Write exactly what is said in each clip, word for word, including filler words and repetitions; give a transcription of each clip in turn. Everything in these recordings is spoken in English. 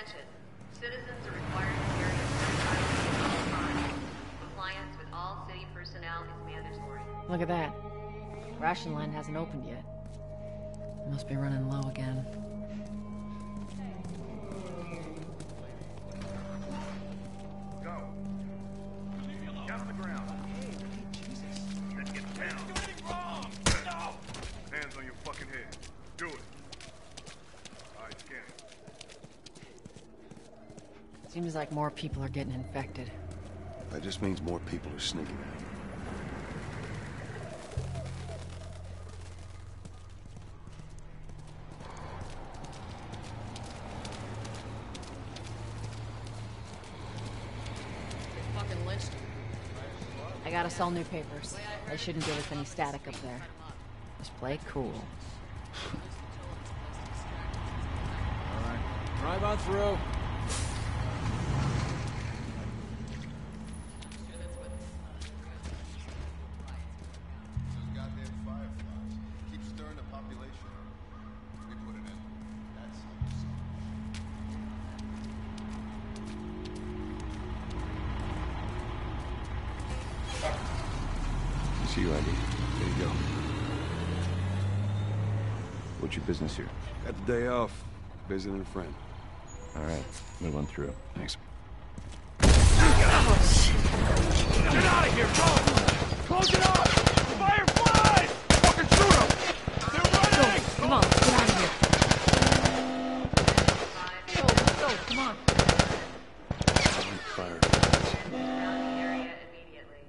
Attention. Citizens are required to carry a certified at all times. Compliance with all city personnel is mandatory. Look at that. Ration line hasn't opened yet. Must be running low again. Go. Down on the ground. Hey, Jesus. Let's get down. Do anything wrong! No! Hands on your fucking head. Do it. All right, scan it. Seems like more people are getting infected. That just means more people are sneaking out. Fucking lynched him. I gotta sell new papers. They shouldn't give us any static up there. Just play it cool. Alright. Drive on through. See you, Andy. There you go. What's your business here? Got the day off. Visiting a friend. All right. Move on through. Thanks. Get out of here! Go! Close it up! Fireflies! Fucking shoot them! They're running! Come on, let's get out of here. Go, let's go, come on. Fire. Surrounding area immediately.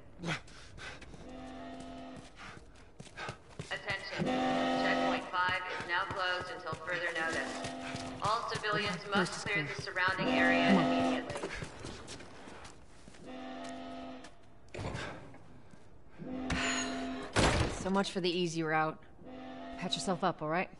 Attention. Checkpoint five is now closed until further notice. All civilians must clear the surrounding area immediately. So much for the easy route. Patch yourself up, all right?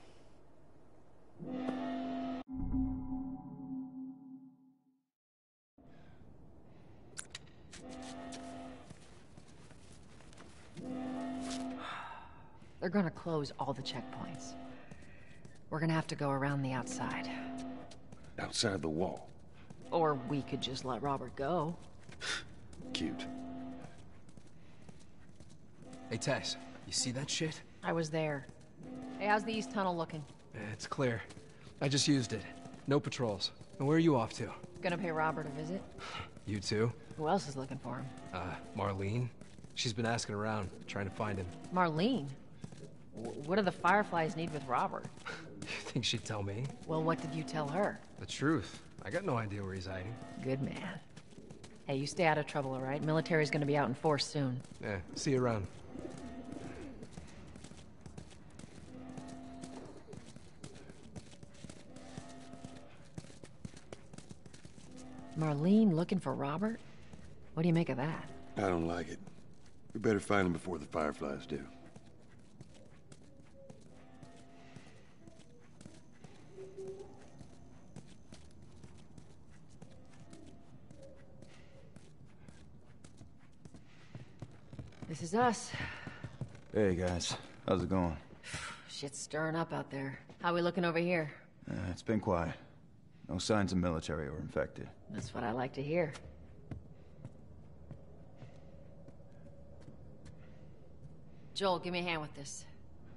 They're gonna close all the checkpoints. We're gonna have to go around the outside. Outside the wall. Or we could just let Robert go. Cute. Hey, Tess. You see that shit? I was there. Hey, how's the east tunnel looking? It's clear. I just used it. No patrols. And where are you off to? Gonna pay Robert a visit? You too? Who else is looking for him? Uh, Marlene? She's been asking around, trying to find him. Marlene? W- what do the Fireflies need with Robert? You think she'd tell me? Well, what did you tell her? The truth. I got no idea where he's hiding. Good man. Hey, you stay out of trouble, all right? Military's gonna be out in force soon. Yeah, see you around. Marlene looking for Robert? What do you make of that? I don't like it. We better find him before the Fireflies do. This is us. Hey guys, how's it going? Shit's stirring up out there. How we looking over here? Uh, it's been quiet. No signs of military or infected. That's what I like to hear. Joel, give me a hand with this.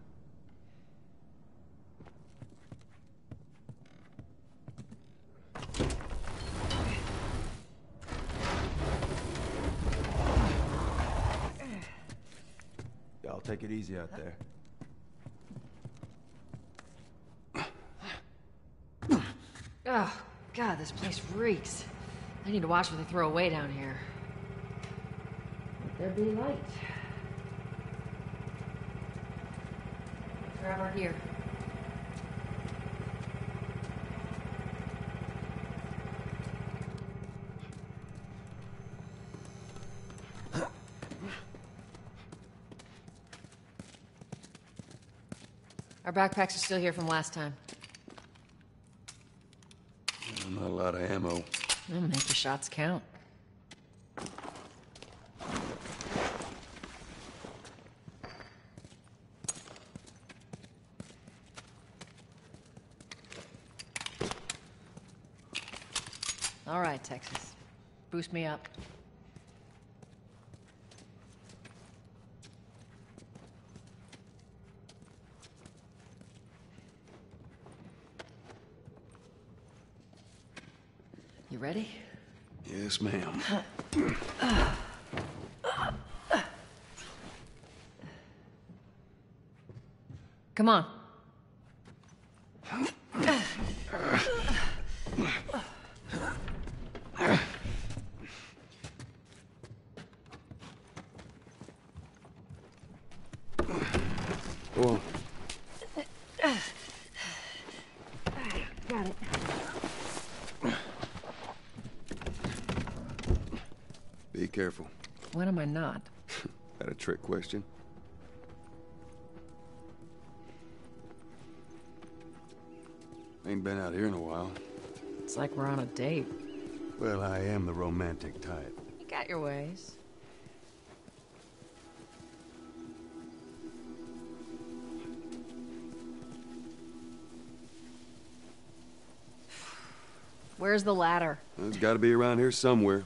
Y'all take it easy out there. Oh, God, this place reeks. I need to watch what they throw away down here. Let there be light. Grab her here. Our backpacks are still here from last time. Not a lot of ammo. Well, make your shots count. All right, Texas. Boost me up. You ready? Yes, ma'am. Come on. Go on. Got it. Be careful. When am I not? That a trick question? Ain't been out here in a while. It's like we're on a date. Well, I am the romantic type. You got your ways. Where's the ladder? It's got to be around here somewhere.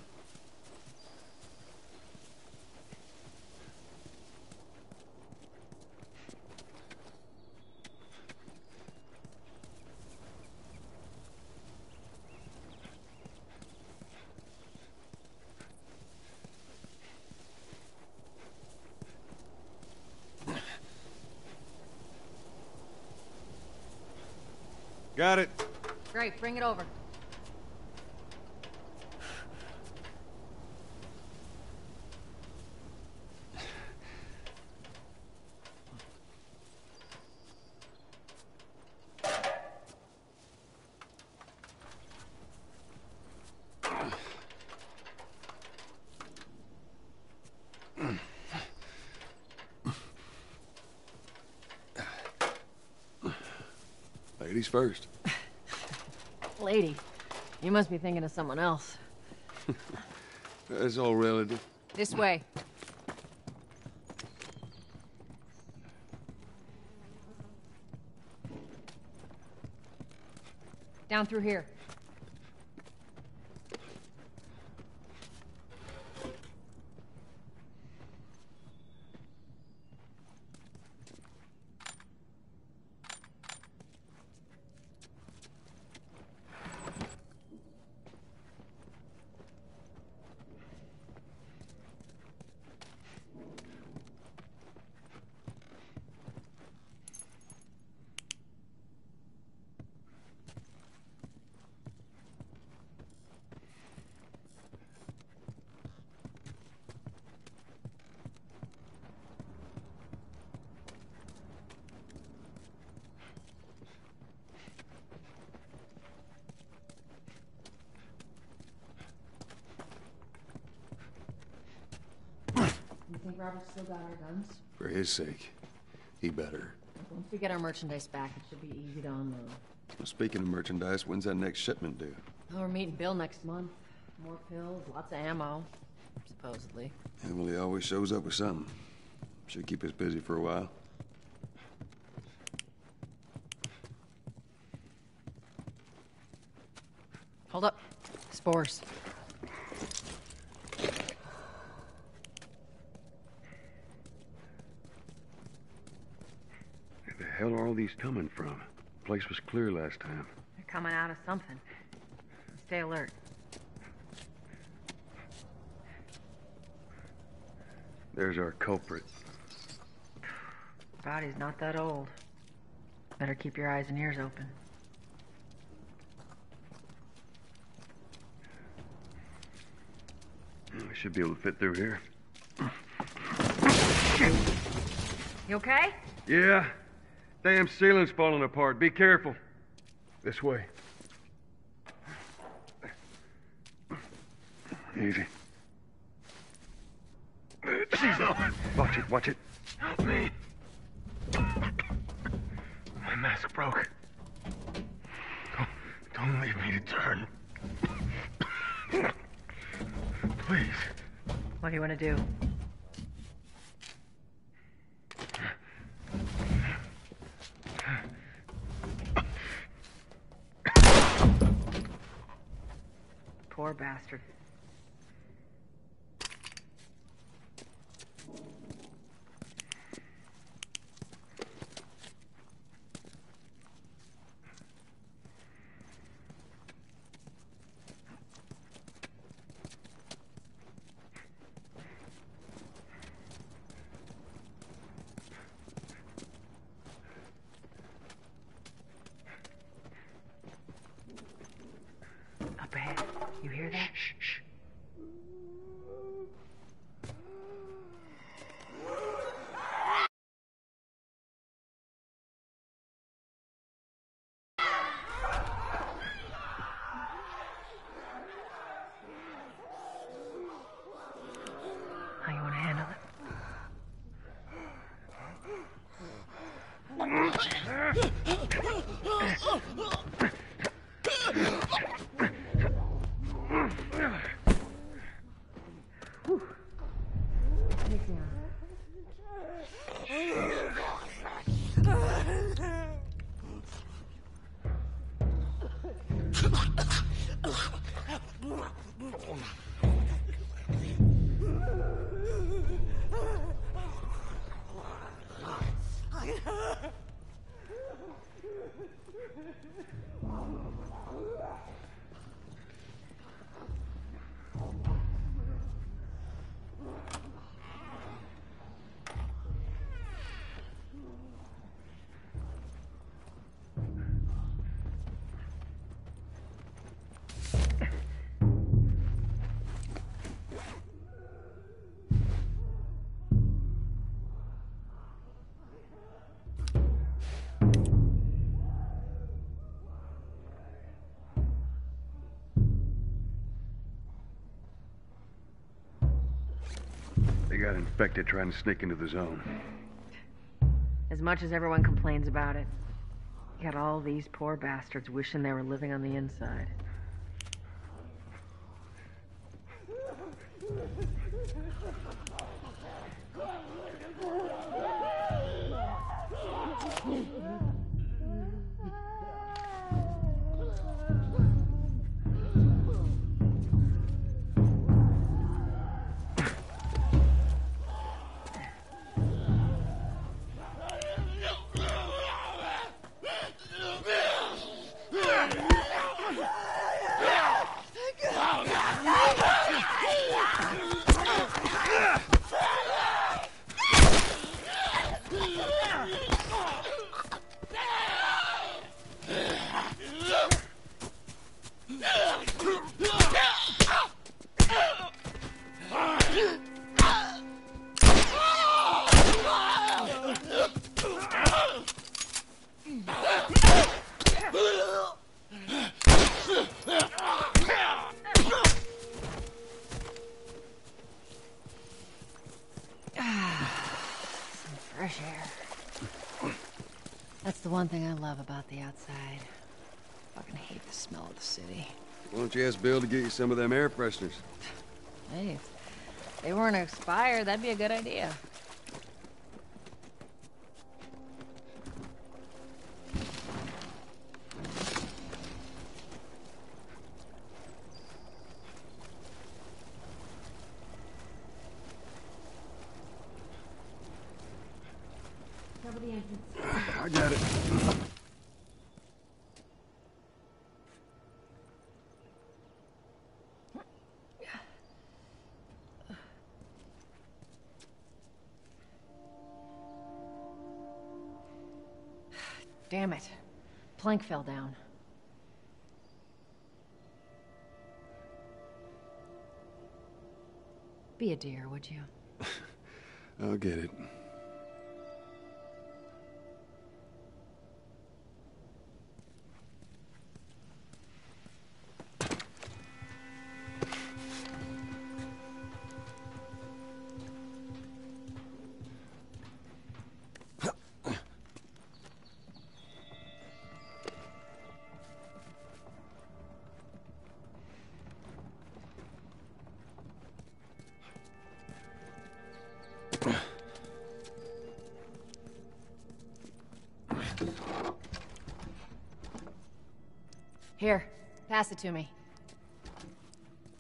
Got it. Great, bring it over. Ladies first. Lady, you must be thinking of someone else. That's all relative. This way. Down through here. You think Robert's still got our guns? For his sake, he better. Once we get our merchandise back, it should be easy to unload. Well, speaking of merchandise, when's that next shipment due? Oh, we're meeting Bill next month. More pills, lots of ammo. Supposedly. Yeah, well, he always shows up with something. Should keep us busy for a while. Hold up. Spores. Where the hell are all these coming from? The place was clear last time. They're coming out of something. Stay alert. There's our culprit. Body's not that old. Better keep your eyes and ears open. We should be able to fit through here. You okay? Yeah. Damn ceiling's falling apart. Be careful. This way. Easy. Watch it, watch it. Help me. My mask broke. Don't, don't leave me to turn. Please. What do you want to do? Poor bastard. Up ahead. You hear that? Shh, shh. How you want to handle it? They got infected trying to sneak into the zone. As much as everyone complains about it, you got all these poor bastards wishing they were living on the inside. Fresh air. That's the one thing I love about the outside. Fucking hate the smell of the city. Why don't you ask Bill to get you some of them air fresheners? Hey, if they weren't expired, that'd be a good idea. Cover the entrance. I got it. Damn it. Plank fell down. Be a dear, would you? I'll get it. Here, pass it to me.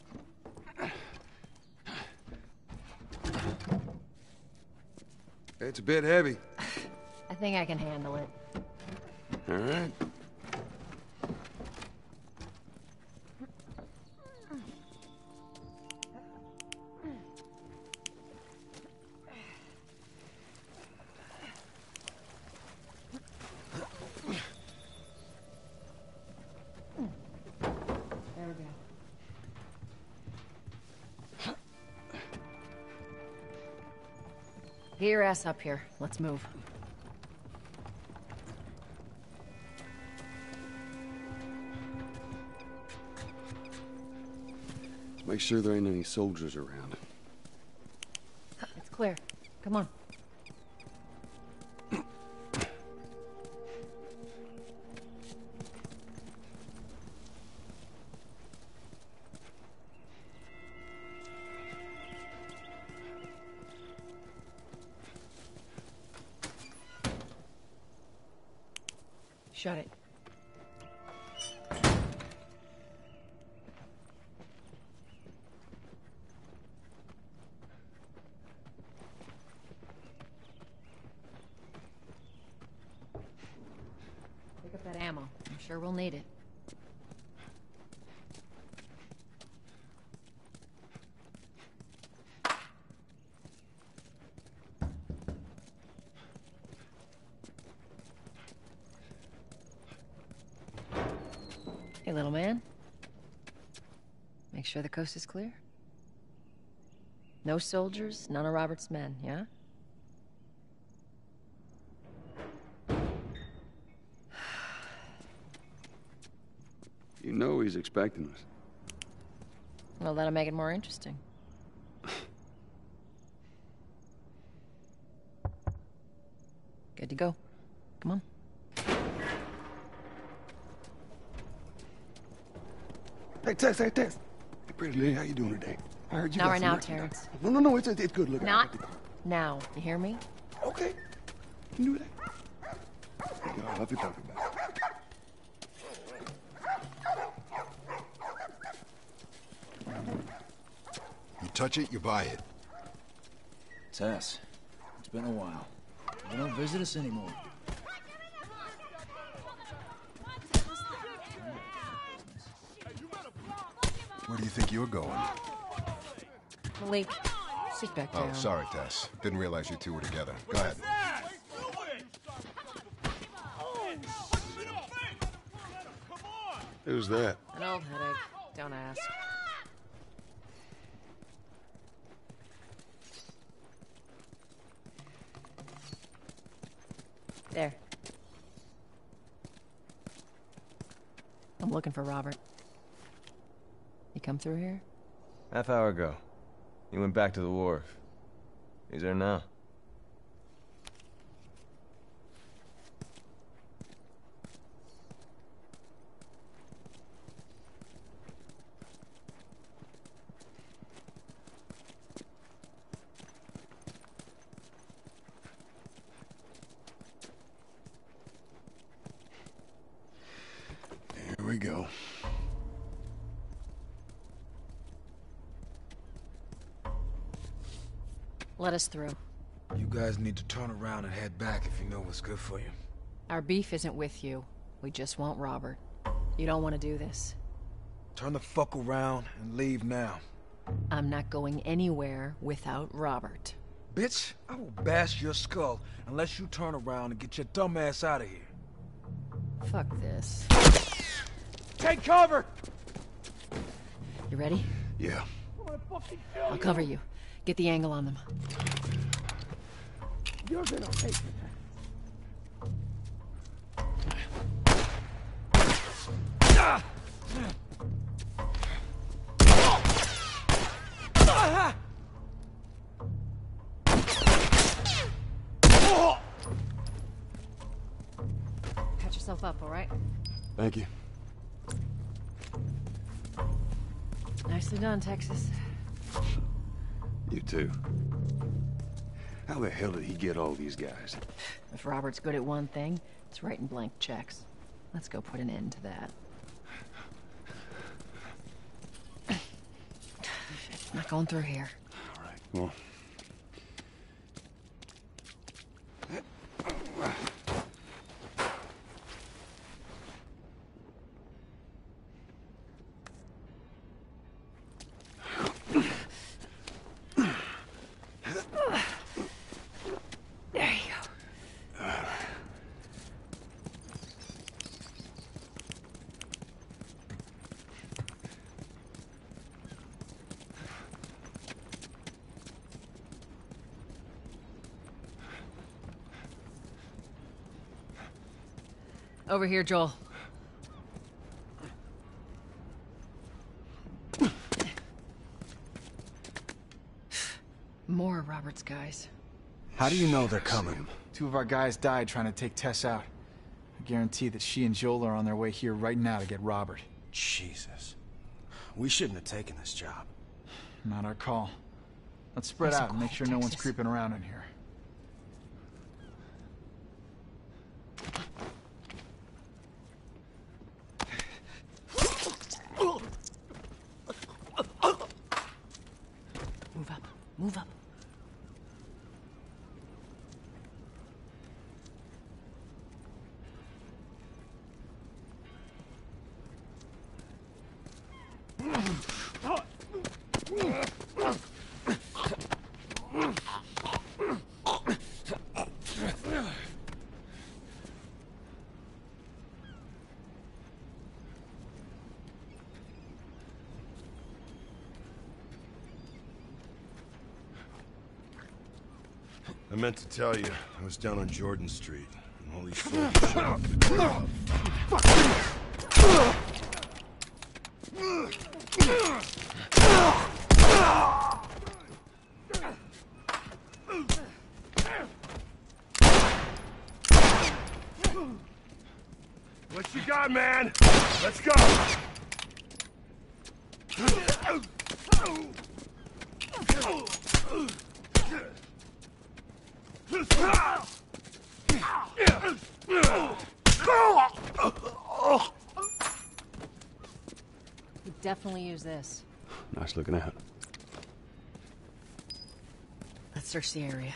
it's a bit heavy. I think I can handle it. All right. There we go. Get your ass up here. Let's move. Make sure there ain't any soldiers around. It's clear. Come on. Shut it. Pick up that ammo. I'm sure we'll need it. Hey, little man. Make sure the coast is clear. No soldiers, none of Robert's men, yeah? You know he's expecting us. Well, that'll make it more interesting. Good to go. Come on. Hey, Tess, hey, Tess. Hey, pretty lady, how you doing today? I heard you Not got right some now, merchandise. Terrence. No, no, no, it's, it's good looking. Not now. You hear me? Okay. You can do that. Yo, I love you talking about it. You touch it, you buy it. Tess, it's been a while. You don't visit us anymore. Where do you think you're going? Malik, sit back down. Oh, sorry, Tess. Didn't realize you two were together. Go ahead. Who's that? An old headache. Don't ask. There. I'm looking for Robert. You come through here? Half hour ago. He went back to the wharf. He's there now. Here we go. Let us through. You guys need to turn around and head back if you know what's good for you. Our beef isn't with you. We just want Robert. You don't want to do this. Turn the fuck around and leave now. I'm not going anywhere without Robert. Bitch, I will bash your skull unless you turn around and get your dumb ass out of here. Fuck this. Take cover! You ready? Yeah. I'll cover you. Get the angle on them. You're gonna hate me. Catch yourself up, all right? Thank you. Nicely done, Texas. You too. How the hell did he get all these guys? If Robert's good at one thing, it's writing blank checks. Let's go put an end to that. Shit, not going through here. All right, well. Over here, Joel. More of Robert's guys. How do you know they're coming? Two of our guys died trying to take Tess out. I guarantee that she and Joel are on their way here right now to get Robert. Jesus. We shouldn't have taken this job. Not our call. Let's spread Nice out and make sure no one's creeping around in here. Move up. Move up. I meant to tell you, I was down on Jordan Street, and all these folks showed up to clear up. What you got, man? Let's go! Could definitely use this. Nice looking out. Let's search the area.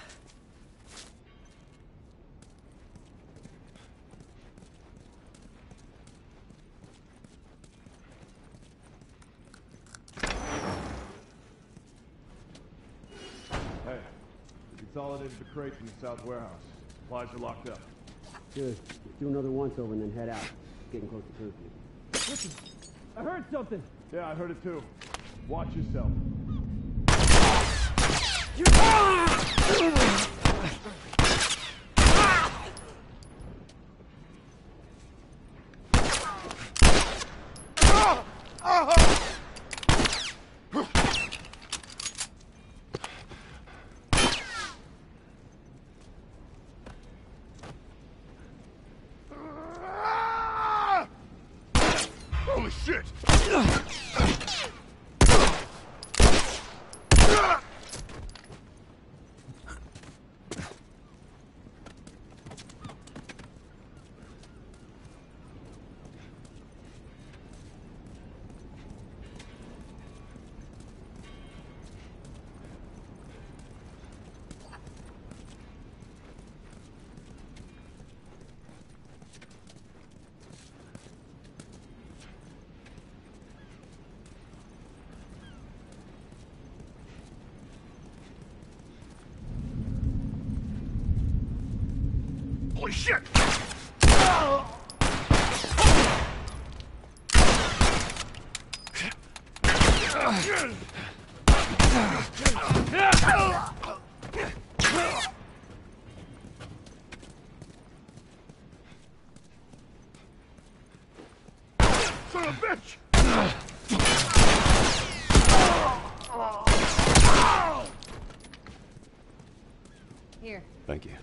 Hey, we consolidated the crates in the south warehouse. Supplies are locked up. Good. Let's do another once over and then head out. It's getting close to curfew. Listen, I heard something. Yeah, I heard it too. Watch yourself. Holy shit! Holy shit! Son of a bitch! Here. Thank you.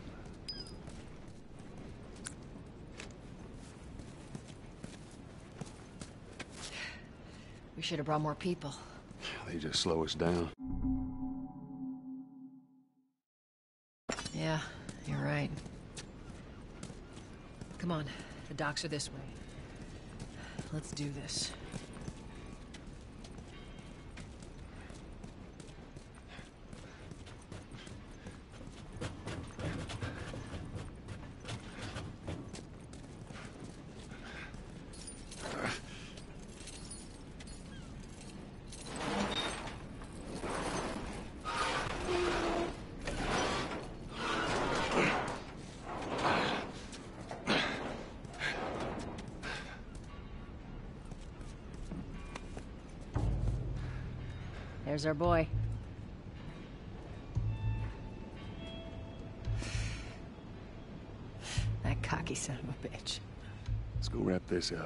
We should have brought more people. They just slow us down. Yeah, you're right. Come on, the docks are this way. Let's do this. There's our boy. That cocky son of a bitch. Let's go wrap this up.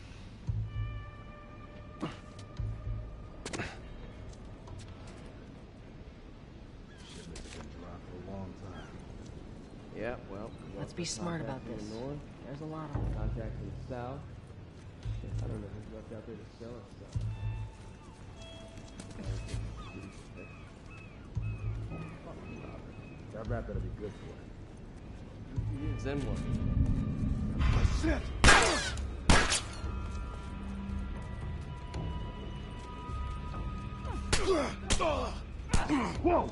Yeah, well. Let's be smart about this. In the north. There's a lot of them. Contacts in the south. I don't know who's left out there to sell us stuff. That rap better be good for it. Then what? Whoa!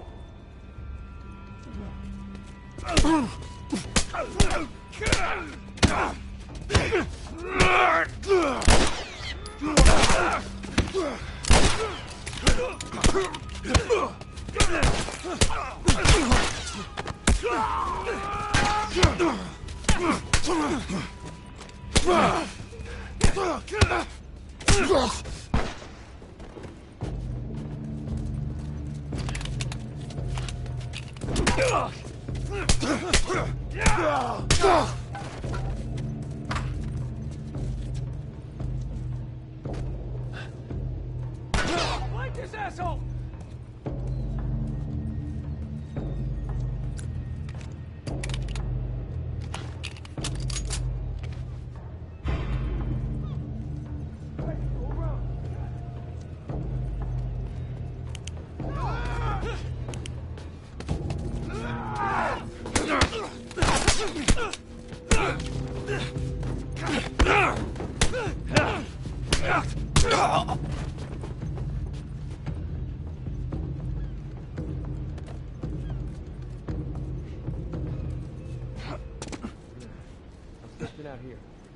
Like this asshole! Something out here.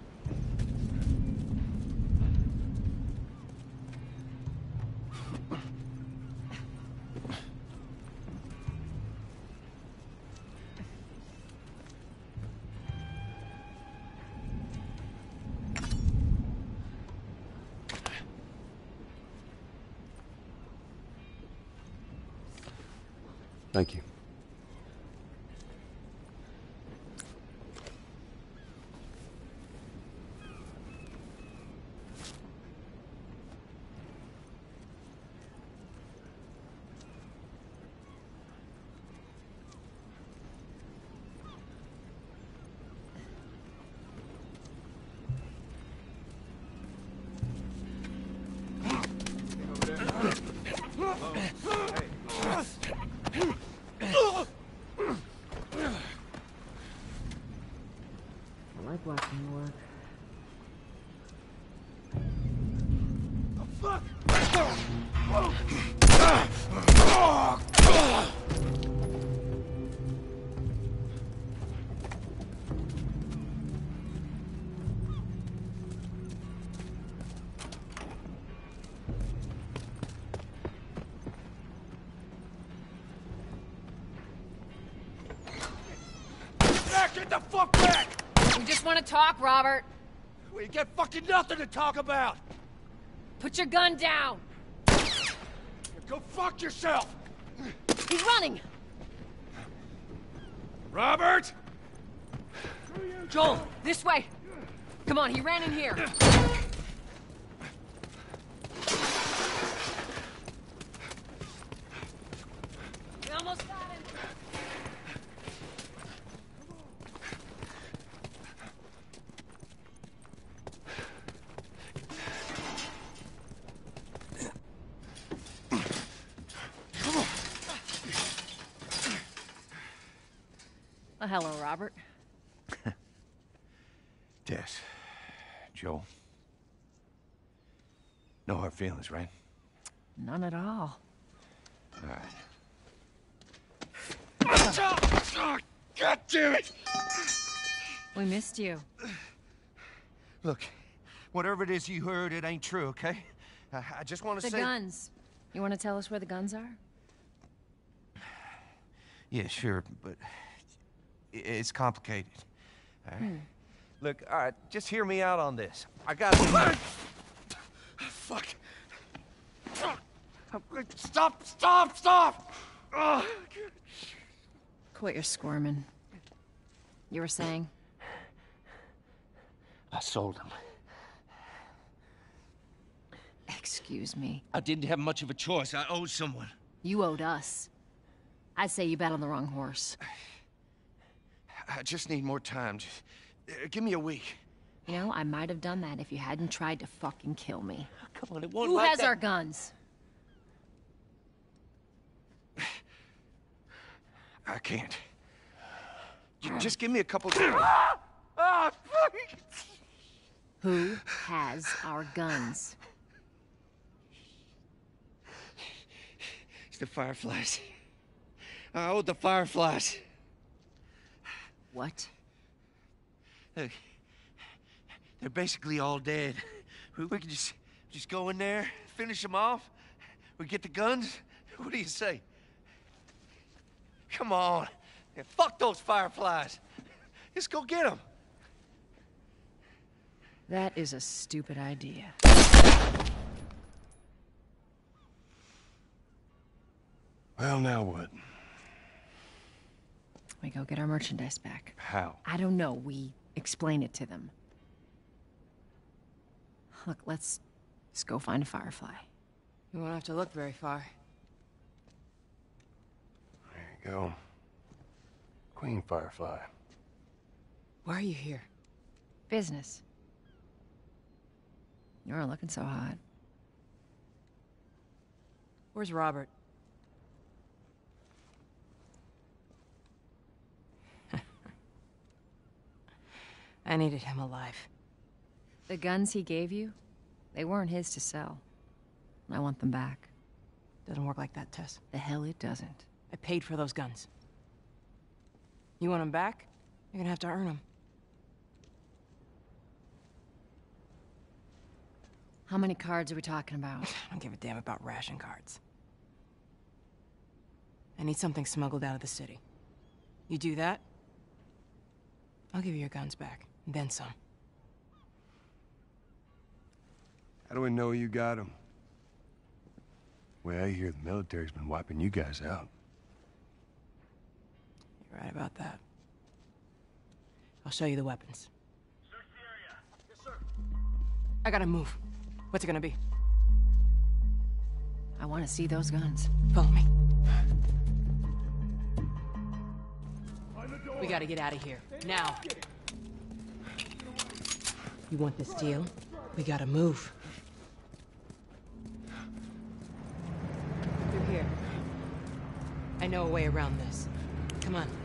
Thank you. I like watching you work. Back, get the fuck back! We just want to talk, Robert. We get fucking nothing to talk about! Put your gun down. Go fuck yourself! He's running. Robert! Joel, this way. Come on, he ran in here. We almost got him. Well, hello, Robert. Tess. Joel. No hard feelings, right? None at all. All right. God damn it! We missed you. Look, whatever it is you heard, it ain't true, okay? I, I just want to The say... guns. You want to tell us where the guns are? Yeah, sure, but i- it's complicated. All right? Hmm. Look, all right, just hear me out on this. I got... Fuck. Stop! Stop! Stop! Ugh. Quit your squirming. You were saying? I sold him. Excuse me. I didn't have much of a choice. I owed someone. You owed us. I'd say you bet on the wrong horse. I just need more time. Just, uh, give me a week. You know, I might have done that if you hadn't tried to fucking kill me. Come on, it won't Who like has that. our guns? I can't. J just give me a couple days. Ah! Ah, fuck! Who has our guns? It's the Fireflies. I owed the Fireflies. What? Look, they're basically all dead. We, we can just, just go in there, finish them off. We get the guns. What do you say? Come on. Yeah, fuck those Fireflies. Let's go get them. That is a stupid idea. Well, now what? We go get our merchandise back. How? I don't know. We explain it to them. Look, let's just go find a Firefly. You won't have to look very far. There you go. Queen Firefly. Why are you here? Business. You aren't looking so hot. Where's Robert? I needed him alive. The guns he gave you, they weren't his to sell. I want them back. Doesn't work like that, Tess. The hell it doesn't. I paid for those guns. You want them back? You're gonna have to earn them. How many cards are we talking about? I don't give a damn about ration cards. I need something smuggled out of the city. You do that, I'll give you your guns back, and then some. How do we know you got them? Well, I hear the military's been wiping you guys out. You're right about that. I'll show you the weapons. Search the area. Yes, sir. I gotta move. What's it gonna be? I want to see those guns. Follow me. We gotta get out of here. Now. You want this deal? We gotta move. Through here. I know a way around this. Come on.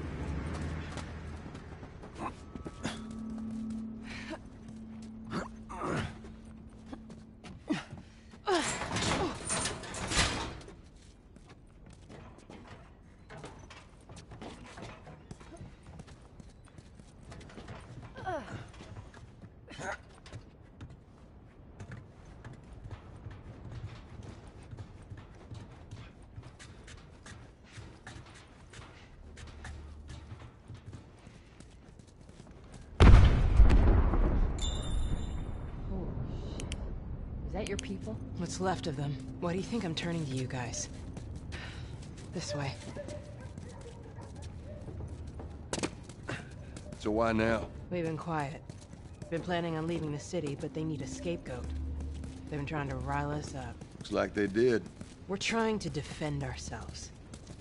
Is that your people? What's left of them? Why do you think I'm turning to you guys? This way. So why now? We've been quiet. Been planning on leaving the city, but they need a scapegoat. They've been trying to rile us up. Looks like they did. We're trying to defend ourselves.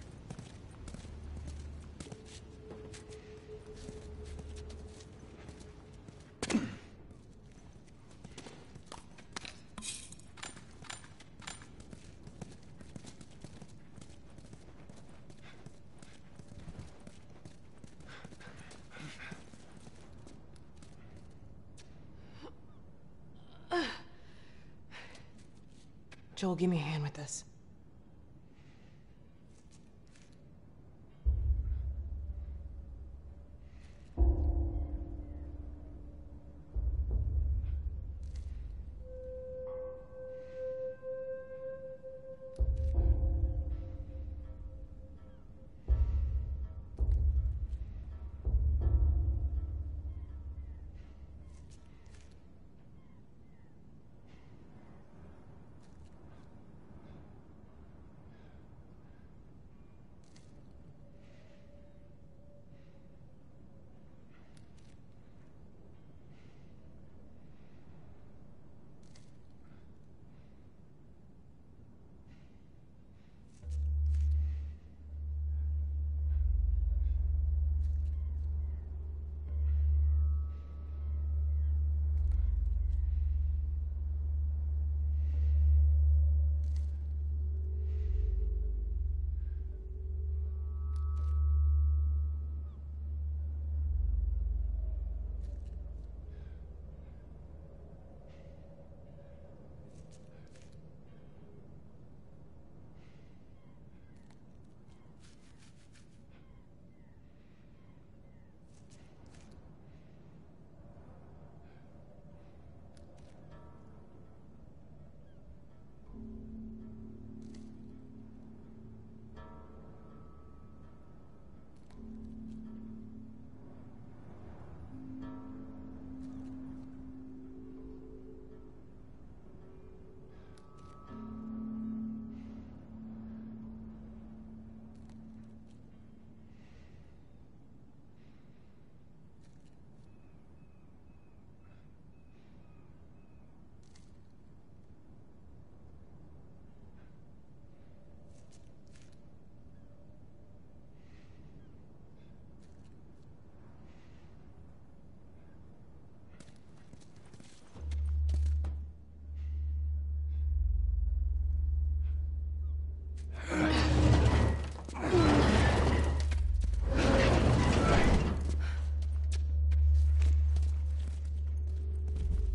Joel, give me a hand with this.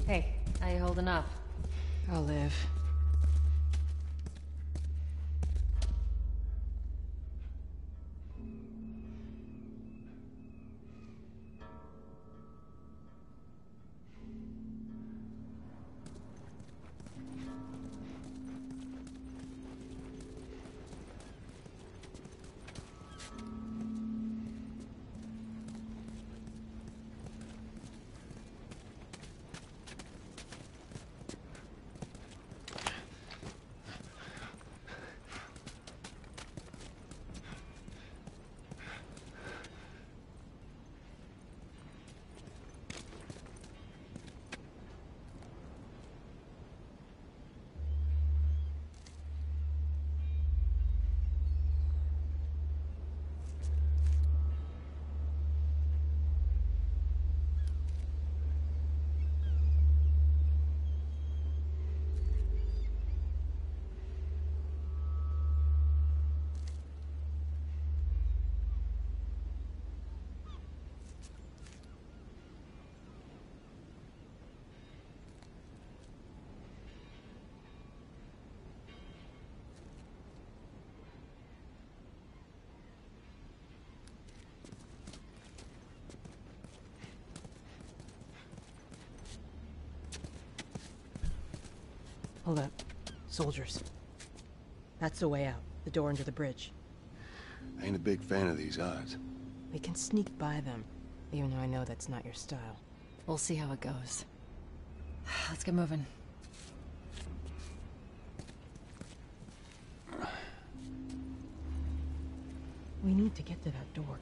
Hey, how you holding up? I'll live. Hold up. Soldiers. That's the way out. The door under the bridge. I ain't a big fan of these odds. We can sneak by them, even though I know that's not your style. We'll see how it goes. Let's get moving. We need to get to that door.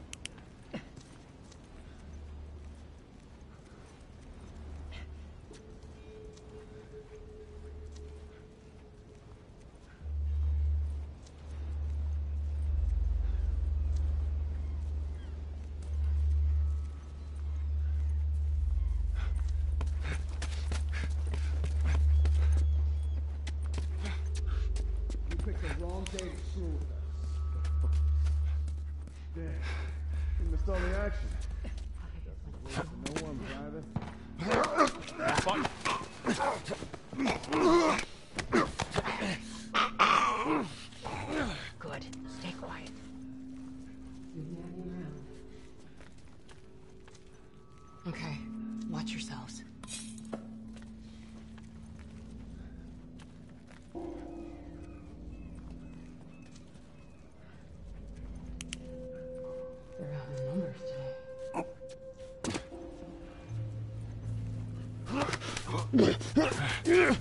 Wrong day to screw with us. Damn. You missed all the action. No one driving. Good. Stay quiet. Okay. Watch yourselves. They're out in numbers today.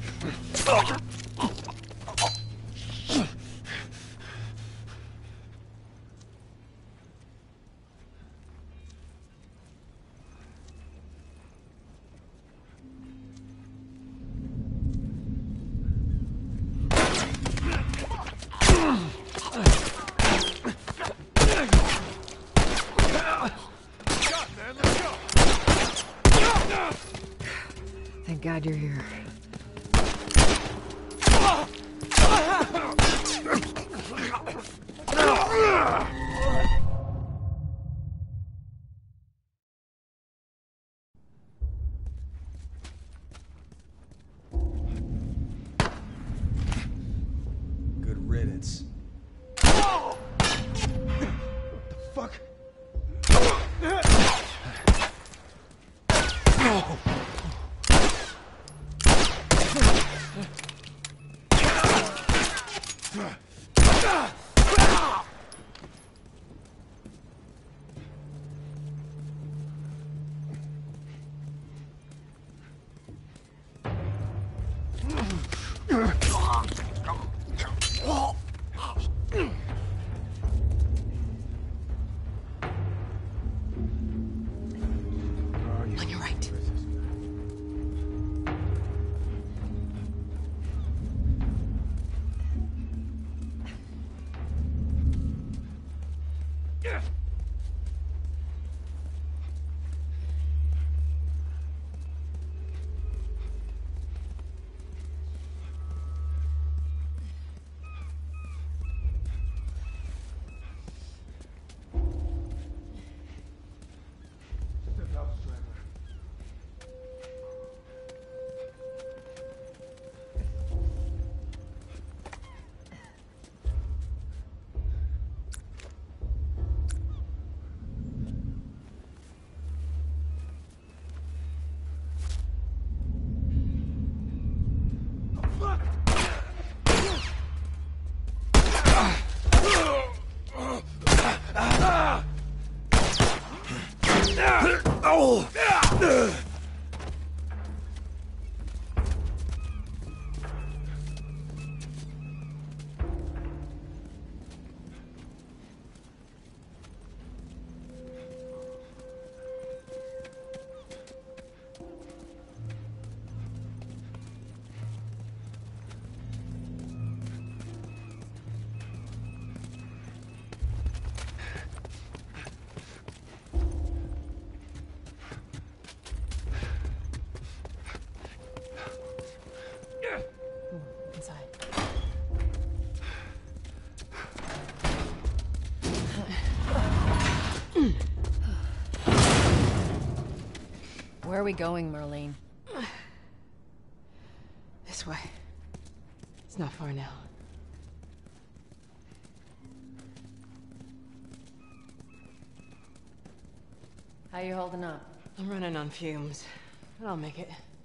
Thank God you're here. Good riddance. What the fuck? On your right. Oh! Inside. Where are we going, Marlene? This way. It's not far now. How you holding up? I'm running on fumes, but I'll make it.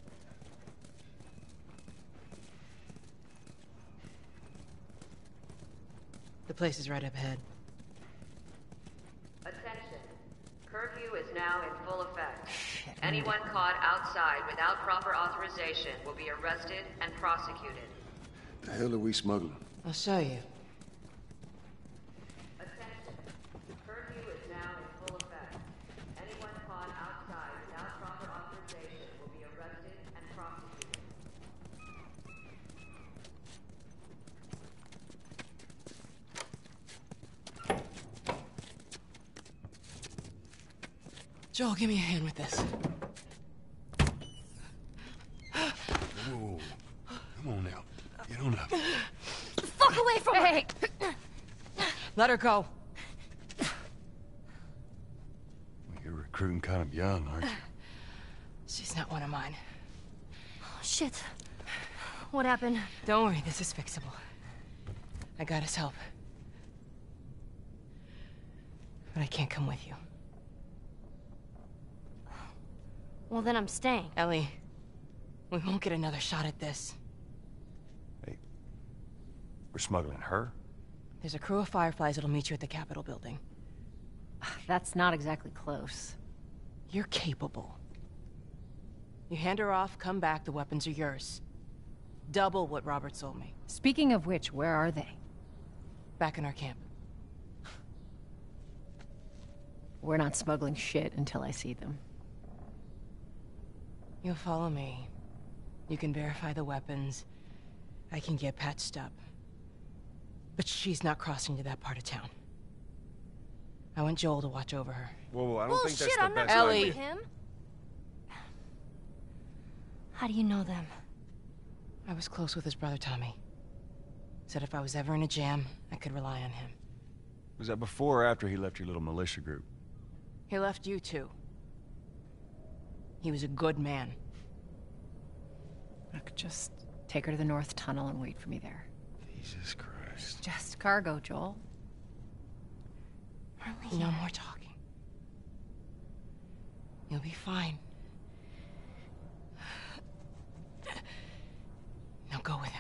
The place is right up ahead. Attention. Curfew is now in full effect. Anyone caught outside without proper authorization will be arrested and prosecuted. The hell are we smuggling? I'll show you. Attention. Curfew is now in full effect. Anyone caught outside without proper authorization will be arrested and prosecuted. Joel, give me a hand with this. Whoa. Come on now. Get on up. Fuck away from her! Hey. Let her go. Well, you're recruiting kind of young, aren't you? She's not one of mine. Oh, shit. What happened? Don't worry, this is fixable. I got his help. But I can't come with you. Well, then I'm staying. Ellie, we won't get another shot at this. Hey, we're smuggling her? There's a crew of Fireflies that'll meet you at the Capitol building. That's not exactly close. You're capable. You hand her off, come back, the weapons are yours. Double what Robert sold me. Speaking of which, where are they? Back in our camp. We're not smuggling shit until I see them. You'll follow me. You can verify the weapons. I can get patched up. But she's not crossing to that part of town. I want Joel to watch over her. Whoa, whoa, I don't Bullshit, think that's the I'm not best Ellie. idea. him. How do you know them? I was close with his brother Tommy. Said if I was ever in a jam, I could rely on him. Was that before or after he left your little militia group? He left you too. He was a good man. I could just take her to the North Tunnel and wait for me there. Jesus Christ. Just cargo, Joel. No more talking. You'll be fine. Now go with him.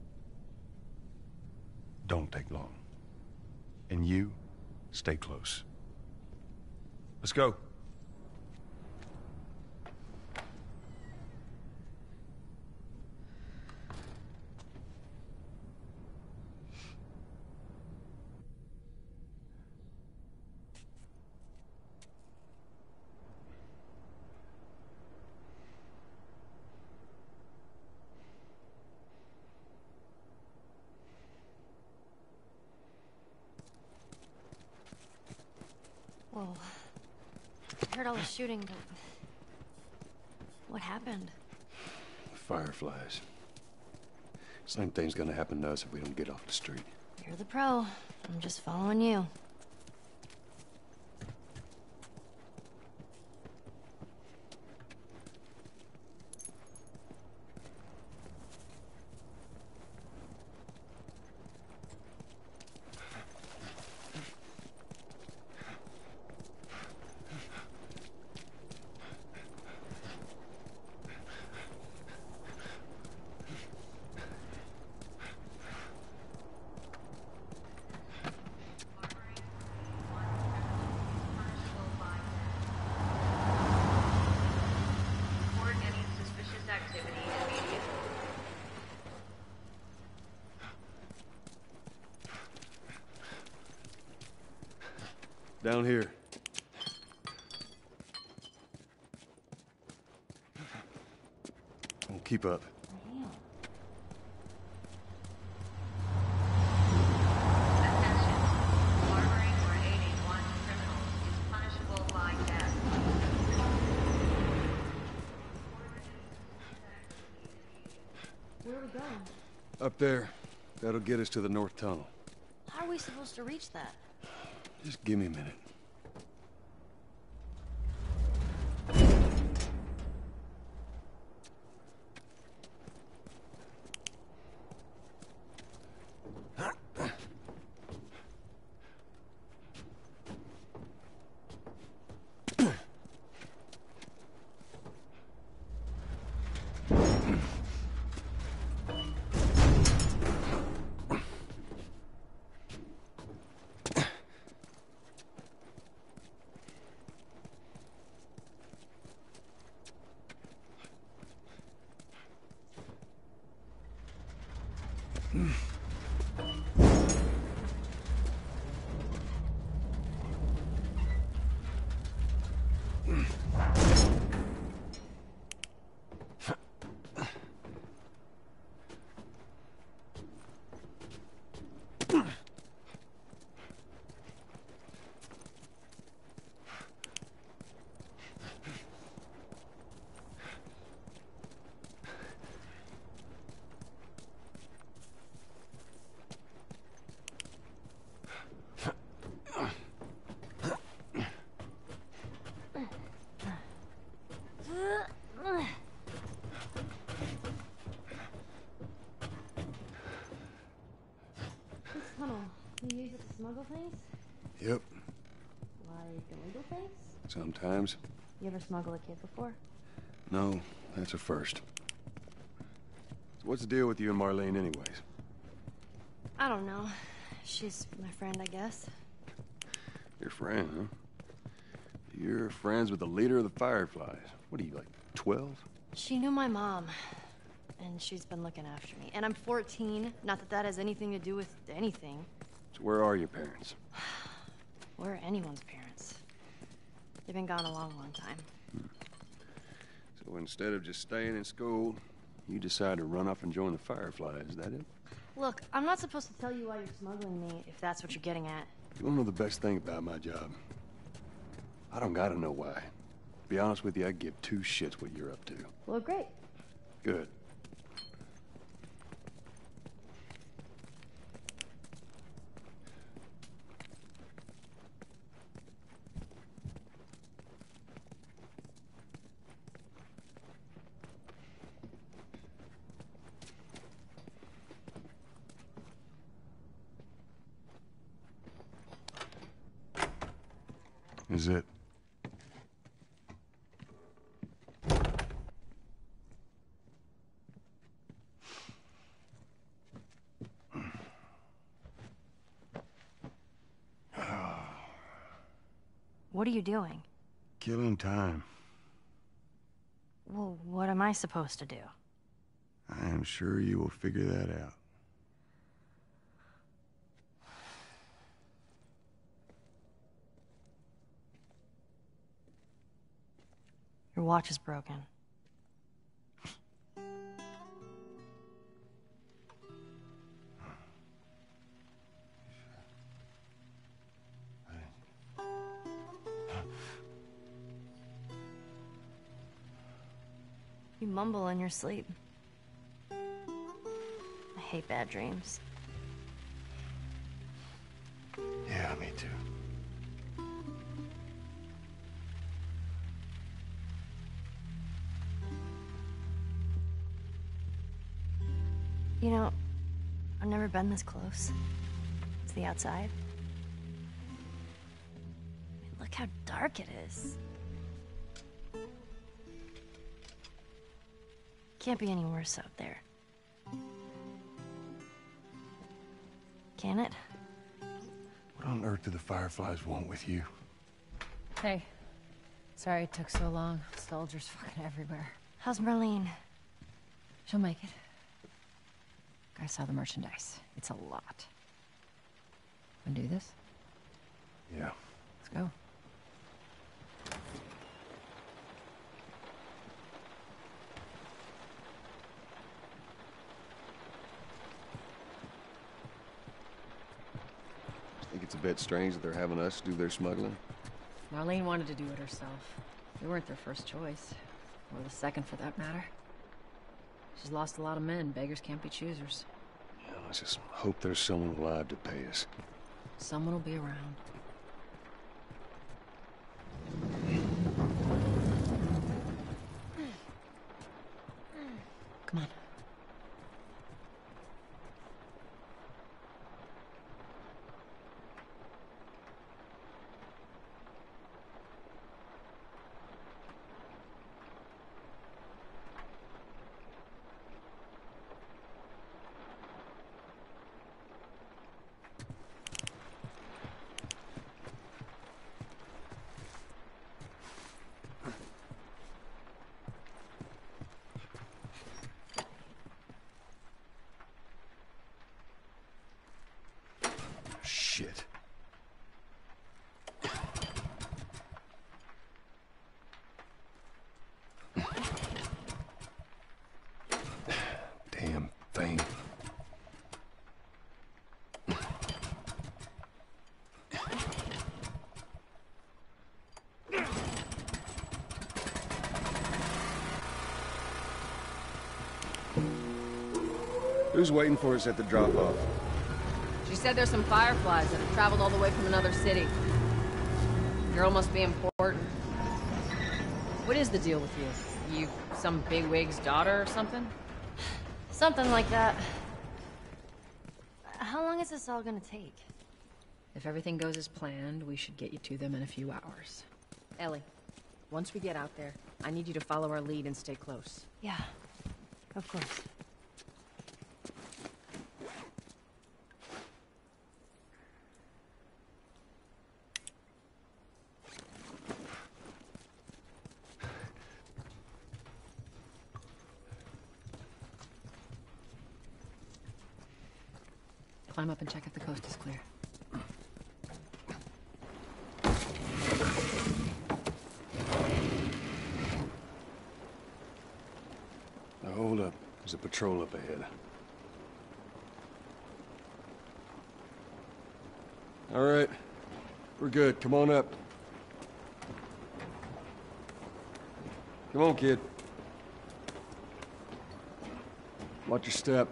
Don't take long. And you, stay close. Let's go. Whoa. I heard all the shooting, but... what happened? Fireflies. Same thing's gonna happen to us if we don't get off the street. You're the pro. I'm just following you. Down here. Well, keep up. Where are we going? Up there. That'll get us to the north tunnel. How are we supposed to reach that? Just give me a minute. You use it to smuggle things? Yep. Like illegal things? Sometimes. You ever smuggle a kid before? No, that's a first. So what's the deal with you and Marlene anyways? I don't know. She's my friend, I guess. Your friend, huh? You're friends with the leader of the Fireflies. What are you, like, twelve? She knew my mom, and she's been looking after me. And I'm fourteen. Not that that has anything to do with anything. So where are your parents? Where are anyone's parents? They've been gone a long, long time. Hmm. So instead of just staying in school, you decide to run off and join the Fireflies, is that it? Look, I'm not supposed to tell you why you're smuggling me, if that's what you're getting at. You wanna know the best thing about my job? I don't gotta know why. To be honest with you, I give two shits what you're up to. Well, great. Good. Is it? What are you doing? Killing time. Well, what am I supposed to do? I am sure you will figure that out. Your watch is broken. You mumble in your sleep. I hate bad dreams. Yeah, me too. You know, I've never been this close to the outside. I mean, look how dark it is. Can't be any worse out there. Can it? What on earth do the Fireflies want with you? Hey. Sorry it took so long. Soldiers fucking everywhere. How's Marlene? She'll make it. Gotta sell the merchandise. It's a lot. Wanna do this? Yeah, let's go. Think it's a bit strange that they're having us do their smuggling? Marlene wanted to do it herself. We weren't their first choice. Or the second, for that matter. She's lost a lot of men. Beggars can't be choosers. Yeah, I just hope there's someone alive to pay us. Someone will be around. Come on. Shit. Damn thing. Who's waiting for us at the drop-off? She said there's some fireflies that have traveled all the way from another city. Girl must be important. What is the deal with you? You some bigwig's daughter or something? Something like that. How long is this all gonna take? If everything goes as planned, we should get you to them in a few hours. Ellie, once we get out there, I need you to follow our lead and stay close. Yeah, of course. Climb up and check if the coast is clear. Now hold up. There's a patrol up ahead. All right. We're good. Come on up. Come on, kid. Watch your step.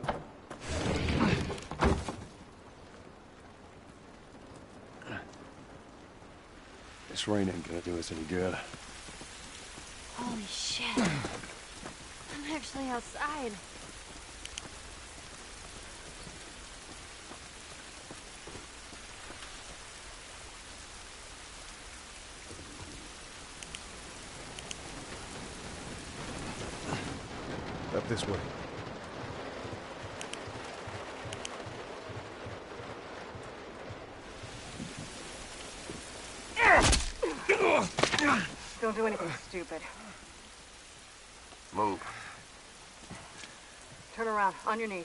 This rain ain't gonna do us any good. Holy shit. I'm actually outside. Up this way. Don't do anything stupid. Move. Turn around, on your knees.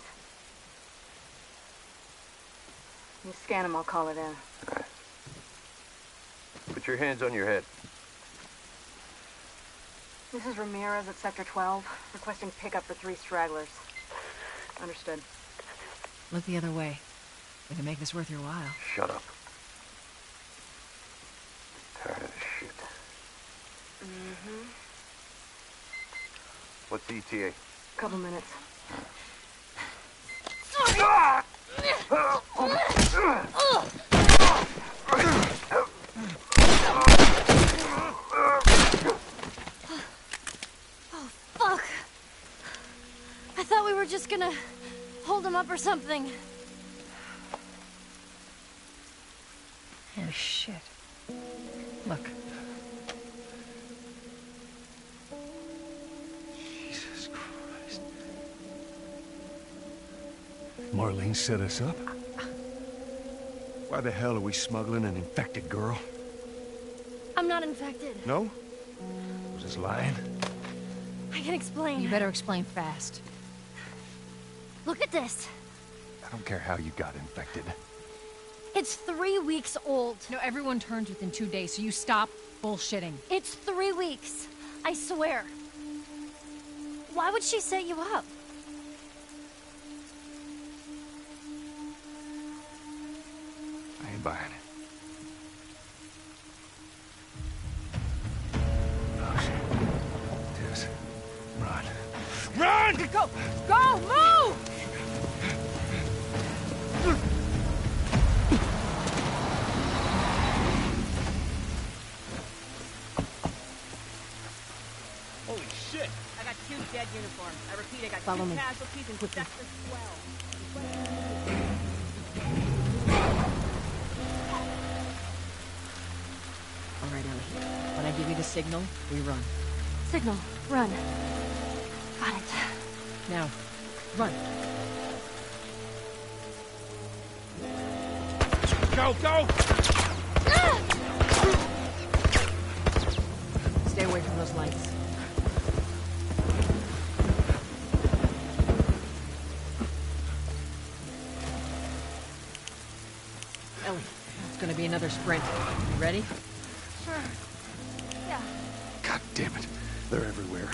You scan him, I'll call it in. Okay. Put your hands on your head. This is Ramirez at Sector twelve, requesting pickup for three stragglers. Understood. Look the other way. We can make this worth your while. Shut up. Tired of this shit. Mm-hmm. What's the E T A? Couple minutes. Oh, fuck. I thought we were just gonna hold him up or something. Oh, shit. Look. Jesus Christ. Marlene set us up? Why the hell are we smuggling an infected girl? I'm not infected. No? Was this lying? I can explain. You better explain fast. Look at this. I don't care how you got infected. It's three weeks old. No, everyone turns within two days, so you stop bullshitting. It's three weeks. I swear. Why would she set you up? I ain't buying it. Oh, shit. Tess, run. Run! Go! Go! Move! Holy shit! I got two dead uniforms. I repeat, I got Follow two me. casualties in Quickly. Sector twelve. All right, Ellie. When I give you the signal, we run. Signal. Run. Got it. Now, run. Go, go! Stay away from those lights. Ellie, it's gonna be another sprint. You ready? Sure. Yeah. God damn it. They're everywhere.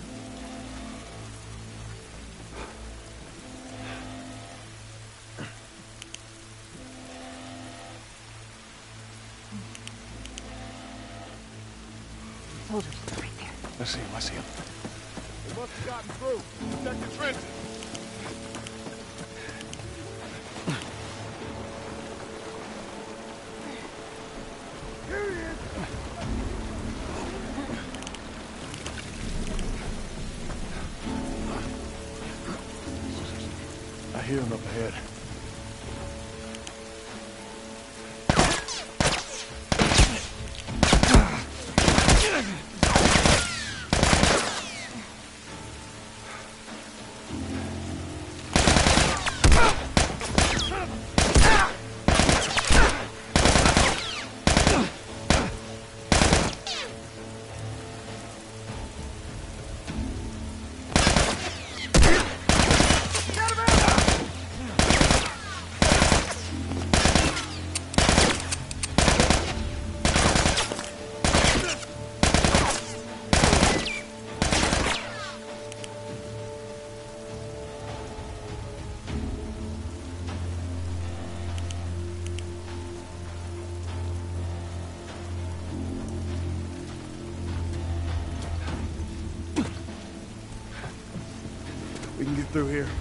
Soldiers, right there. I see him, I see him. They must have gotten through. Protect the trenches. Here he is. I hear him up ahead. We can get through here.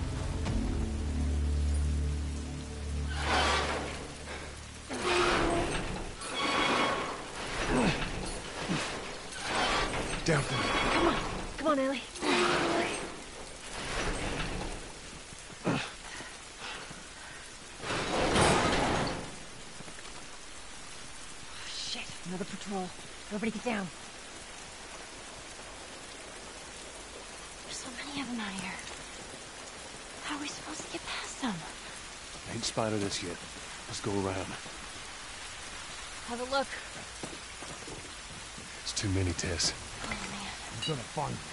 Down there. Come on. Come on, Ellie. Shit, another patrol. Everybody get down. There's so many of them out here. How are we supposed to get past them? Ain't spotted us yet. Let's go around. Have a look. It's too many, Tess. Oh, man. I'm gonna find you.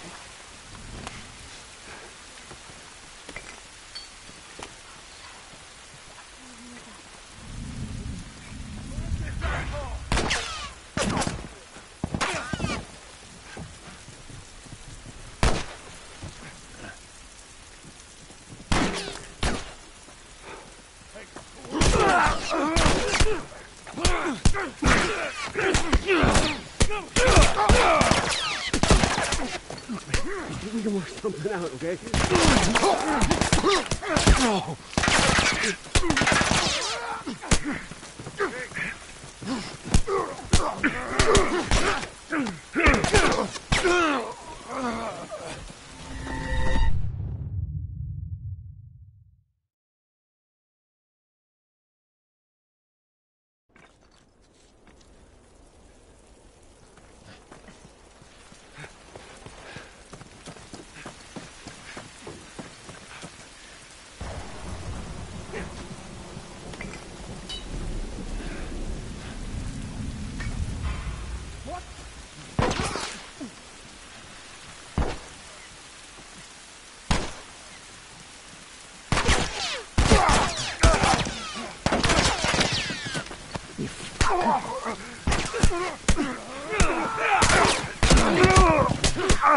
We can work something out, okay? No!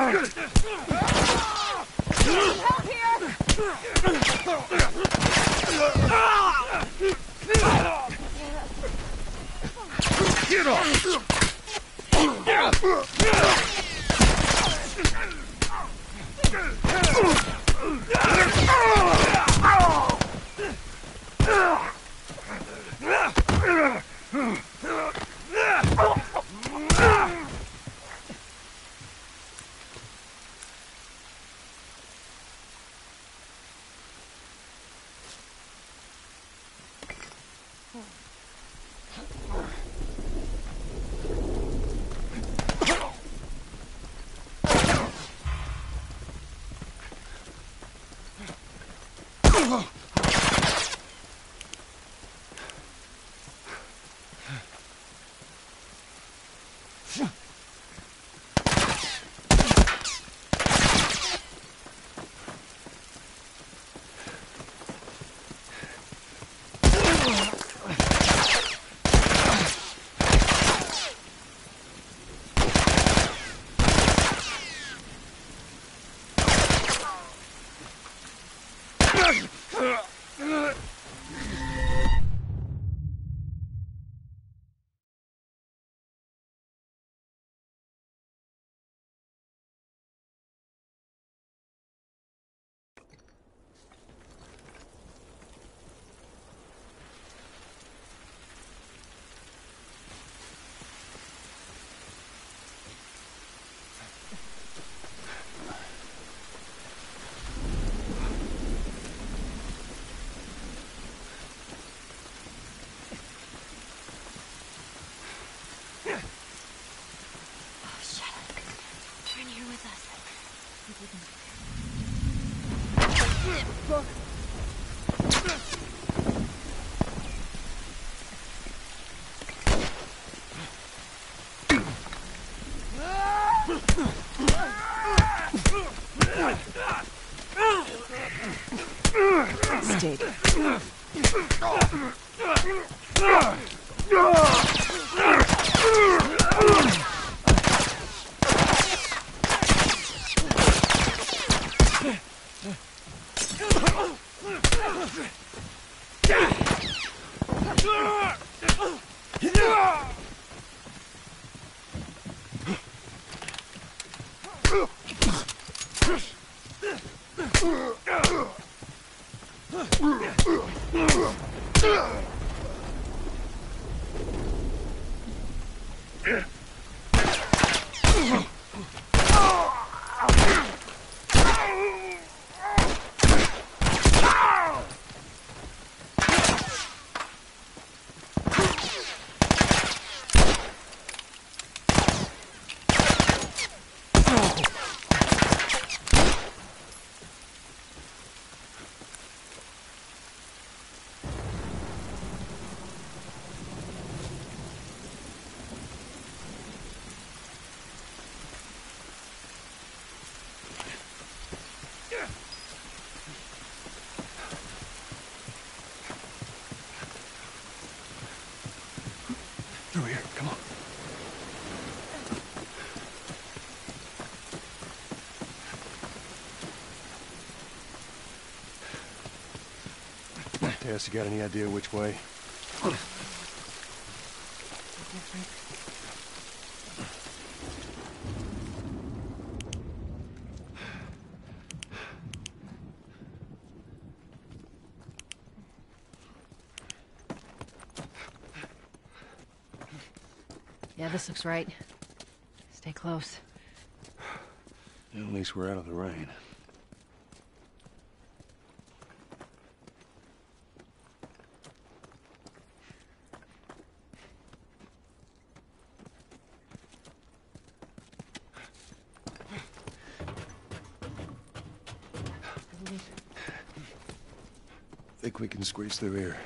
Get off! Stay there. Through here, come on. Tess, you got any idea which way? Yeah, this looks right. Stay close. At least we're out of the rain. Think we can squeeze through here.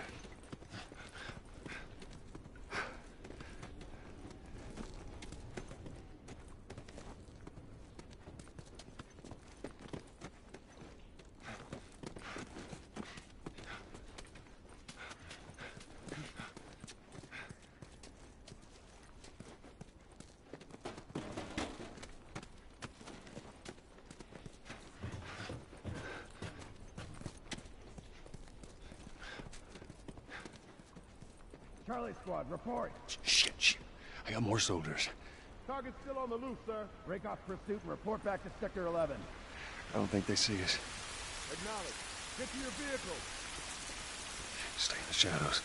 Charlie Squad, report. Shit, shit. I got more soldiers. Target's still on the loose, sir. Break off pursuit and report back to Sector eleven. I don't think they see us. Acknowledge. Get to your vehicle. Stay in the shadows.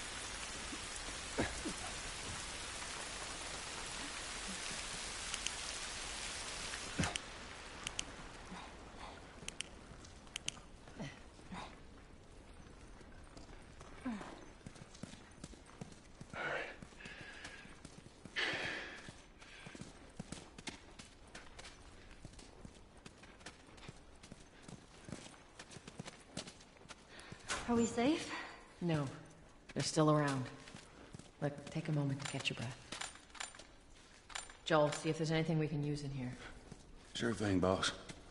Are we safe? No. They're still around. Look, take a moment to catch your breath. Joel, see if there's anything we can use in here. Sure thing, boss.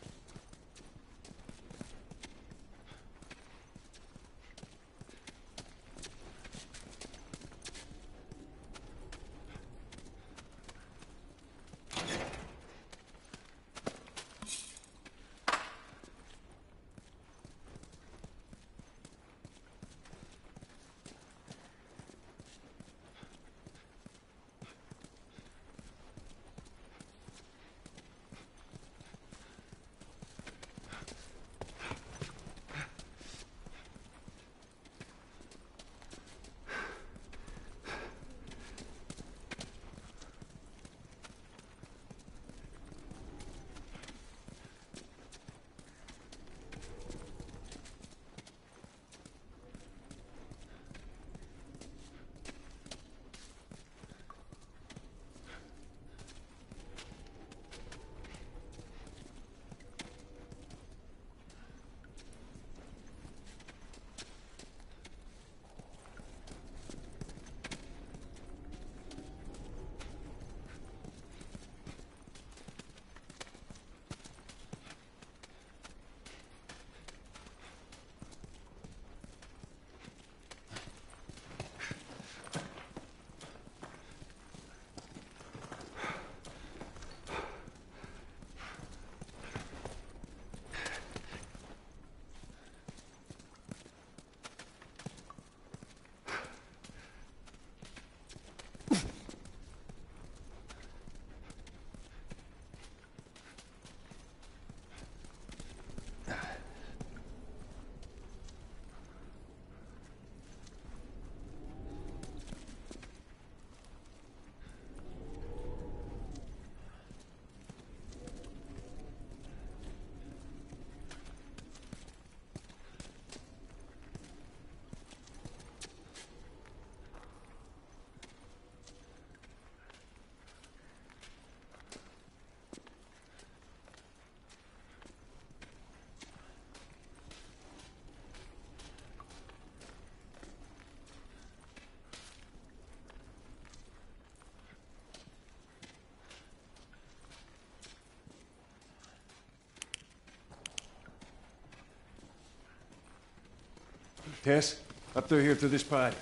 Tess, up through here through this pipe.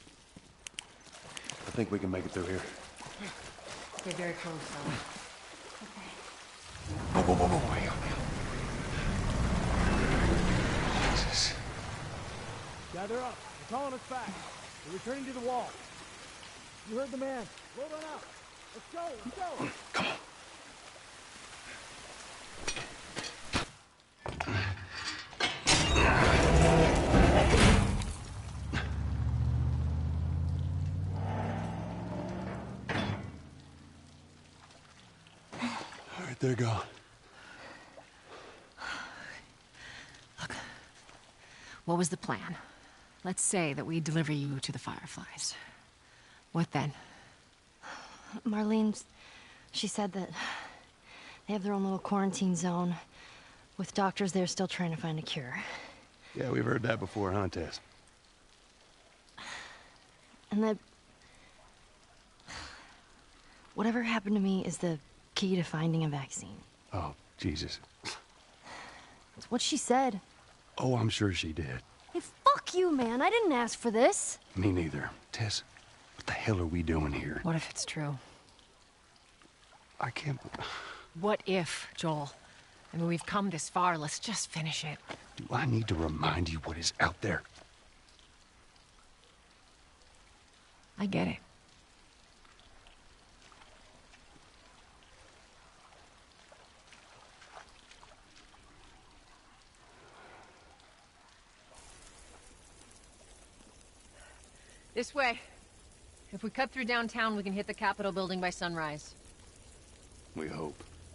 I think we can make it through here. Stay very close, though. Whoa, whoa, whoa, whoa, wait, wait. Jesus. Gather up. They're calling us back. We're returning to the wall. You heard the man. Load on up. Let's go, let's go. Come on. They're gone. Look, what was the plan? Let's say that we deliver you to the Fireflies. What then? Marlene's... She said that they have their own little quarantine zone with doctors there still trying to find a cure. Yeah, we've heard that before, huh, Tess? And that... whatever happened to me is the key to finding a vaccine. Oh, Jesus. It's what she said. Oh, I'm sure she did. Hey, fuck you, man. I didn't ask for this. Me neither. Tess, what the hell are we doing here? What if it's true? I can't... What if, Joel? I mean, we've come this far. Let's just finish it. Do I need to remind you what is out there? I get it. This way. If we cut through downtown, we can hit the Capitol building by sunrise. We hope.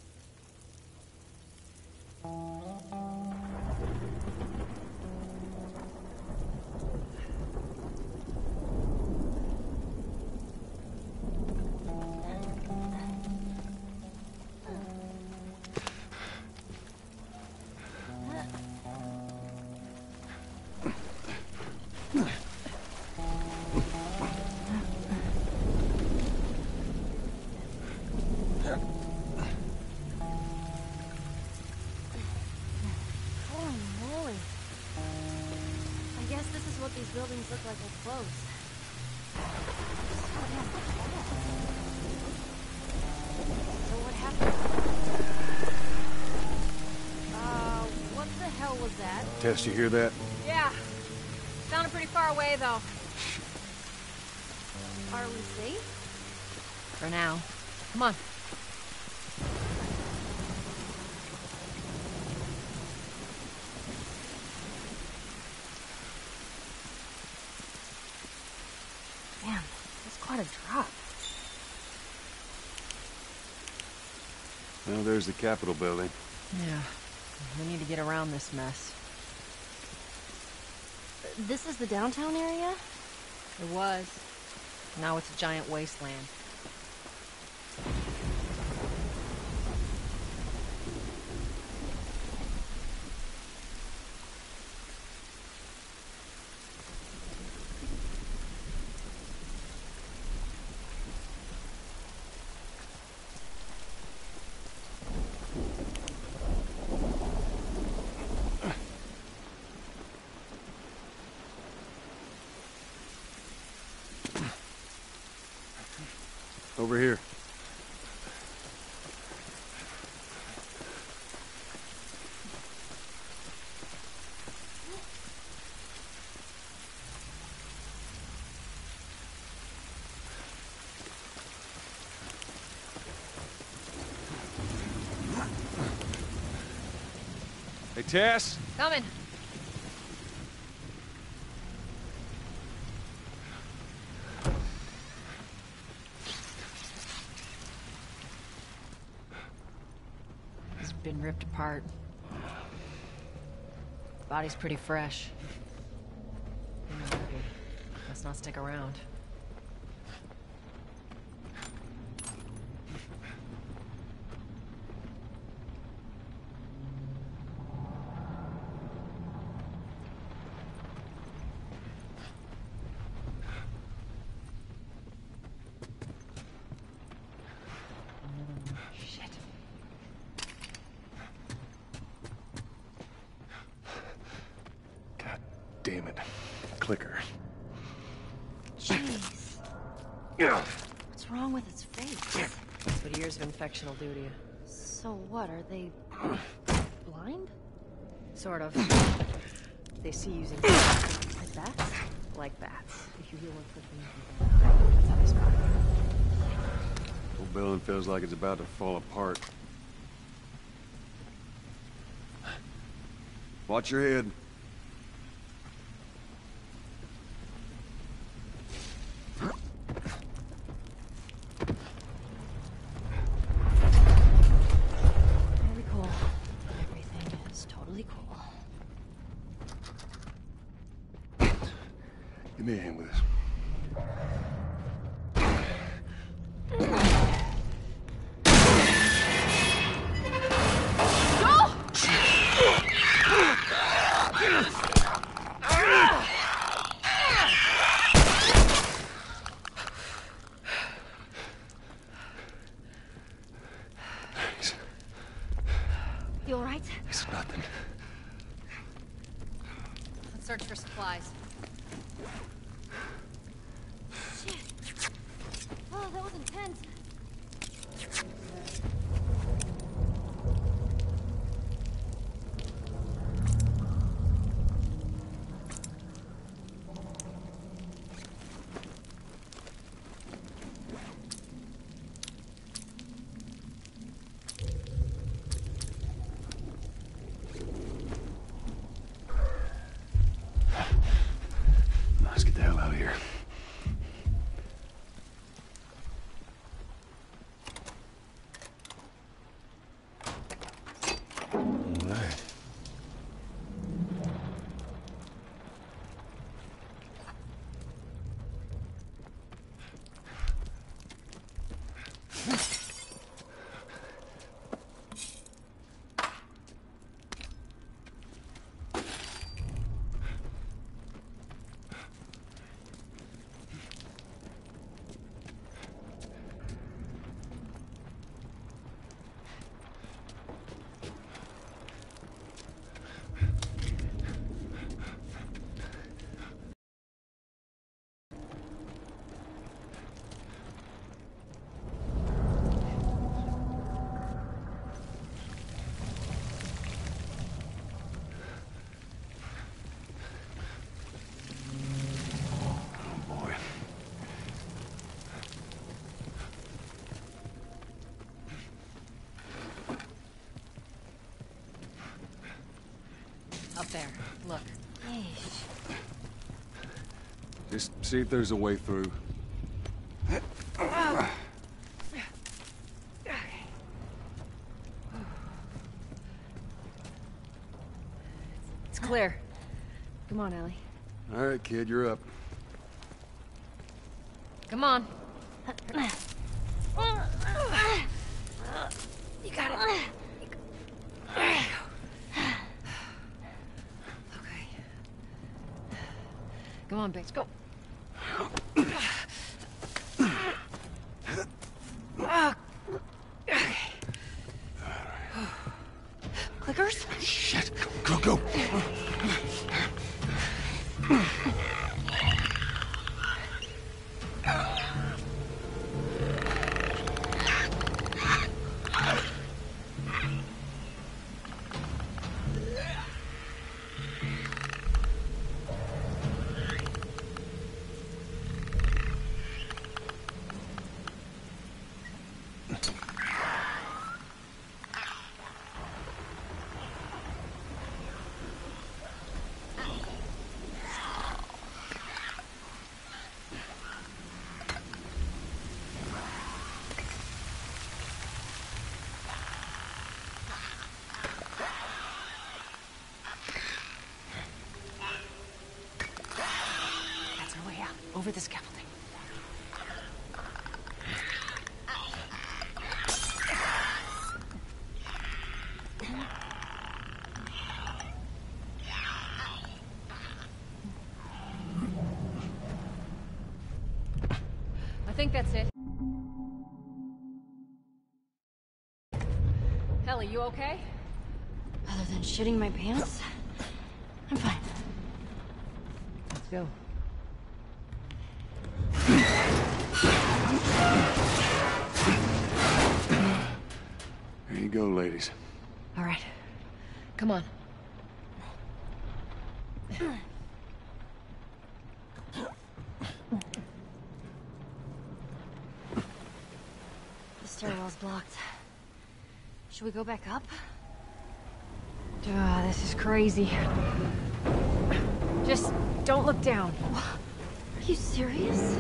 Holy moly. I guess this is what these buildings look like up close. So what happened? Uh, what the hell was that? Tess, you hear that? Yeah. Sounded pretty far away, though. Are we safe? For now. Come on. Damn, that's quite a drop. Well, there's the Capitol building. Yeah. We need to get around this mess. This is the downtown area? It was. Now it's a giant wasteland. Over here. Hey, Tess? Coming. It's been ripped apart. Body's pretty fresh. Let's not stick around. Damn it. Clicker. Jeez. What's wrong with its face? That's what years of infection will do to you. So what, are they blind? Sort of. They see using like bats? Like bats. If you hear one clicking, that's how they spot it. Whole building feels like it's about to fall apart. Watch your head. Very cool. Everything is totally cool. Give me a hand with this. You alright? It's nothing. Let's search for supplies. Shit. Oh, that was intense. there. Look. Just see if there's a way through. It's clear. Come on, Ellie. All right, kid, you're up. Come on. You got it. There you go. Okay. Come on, bitch, go. Clickers? Shit! Go, go! Over the scaffolding. I think that's it. Ellie, you okay? Other than shitting my pants, I'm fine. Let's go. There you go, ladies. All right. Come on. The stairwell's blocked. Should we go back up? Ah, this is crazy. Just don't look down. Are you serious?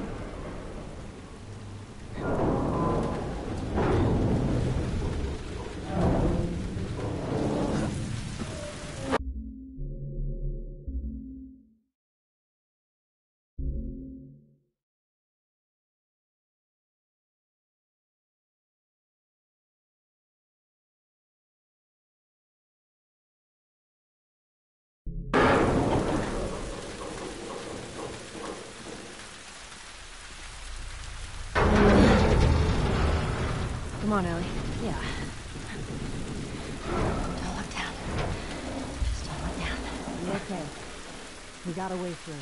Come on, Ellie. Yeah. Don't look down. Just don't look down. You're okay. We got a way through.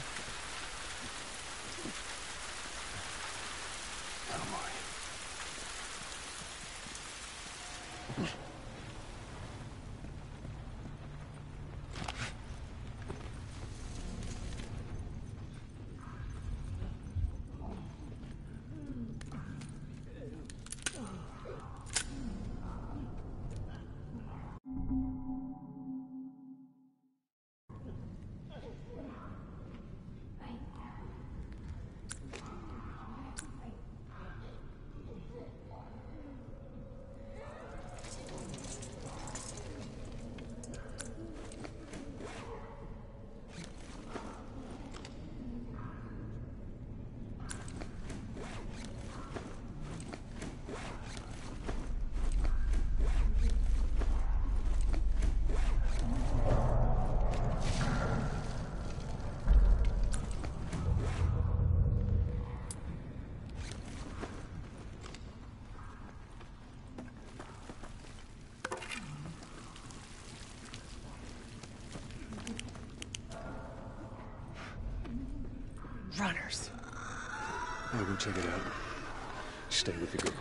Runners. I'll go check it out. Stay with the girl.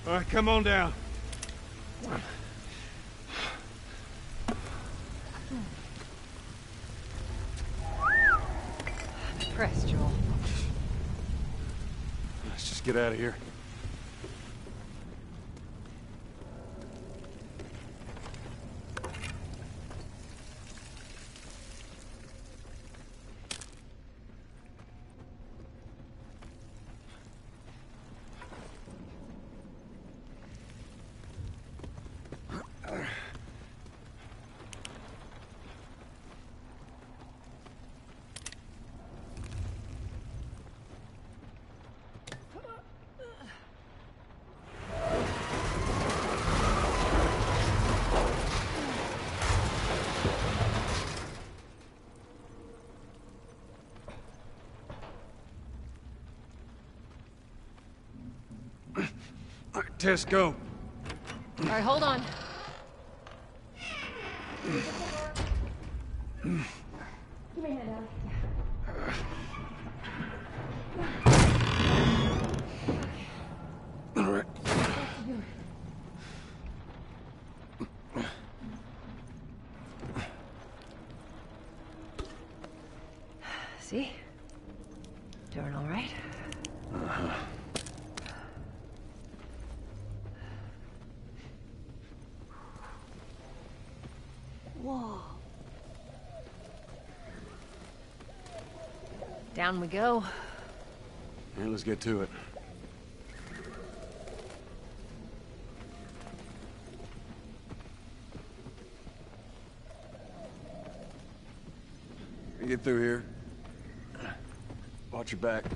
All right, come on down. I'm impressed, Joel. Let's just get out of here. All right, Tess, go. All right, hold on. Give me a hand out. All right. See? Doing all right? Uh-huh. Whoa. Down we go. Yeah, let's get to it. You get through here. Watch your back.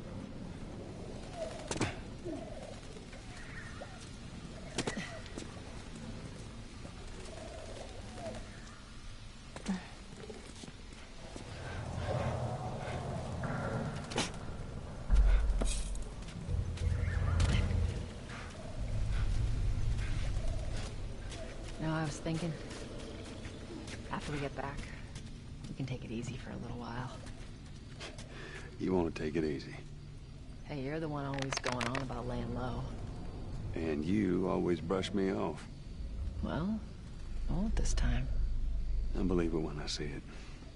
No, I was thinking, after we get back, we can take it easy for a little while. You want to take it easy. Hey, you're the one always going on about laying low. And you always brush me off. Well, I won't this time. I believe it when I see it.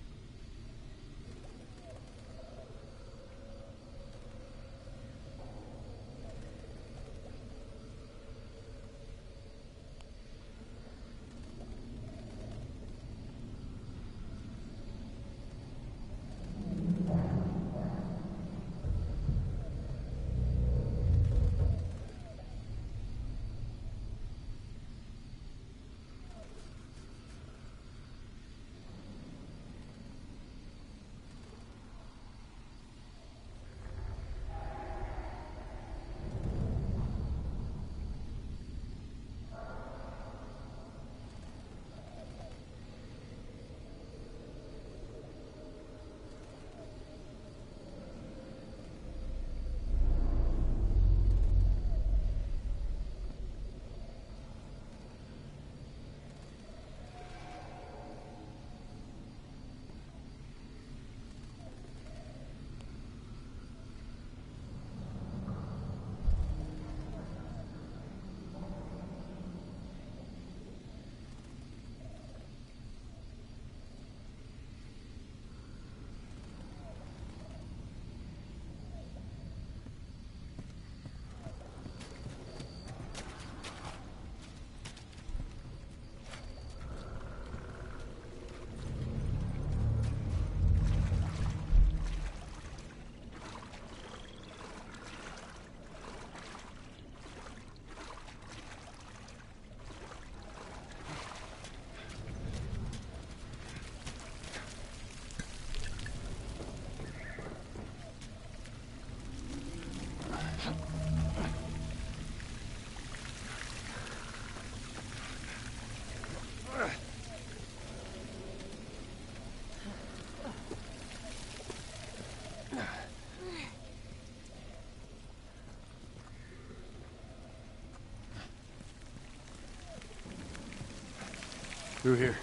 Through here.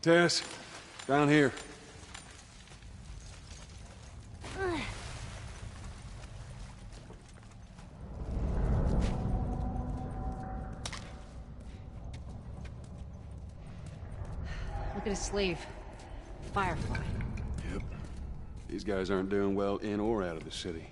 Tess, down here. Look at his sleeve. Firefly. Yep. These guys aren't doing well in or out of the city.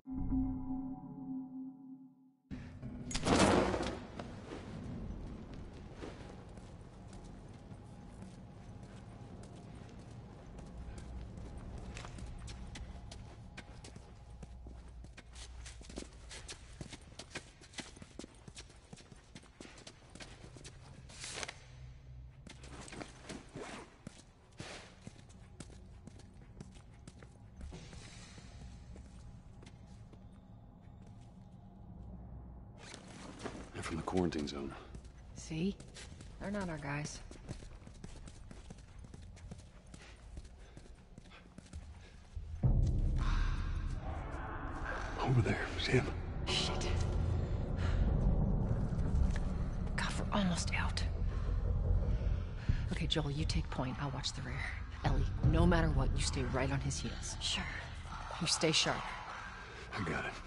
From the quarantine zone. See? They're not our guys. Over there, it's him. Shit. God, we're almost out. Okay, Joel, you take point. I'll watch the rear. Ellie, no matter what, you stay right on his heels. Sure. You stay sharp. I got it.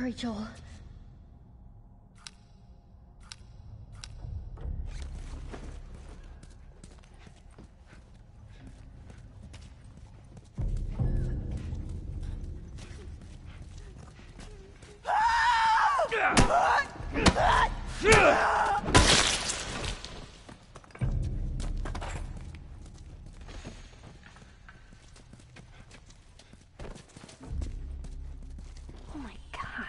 Hurry, Joel. Oh my God.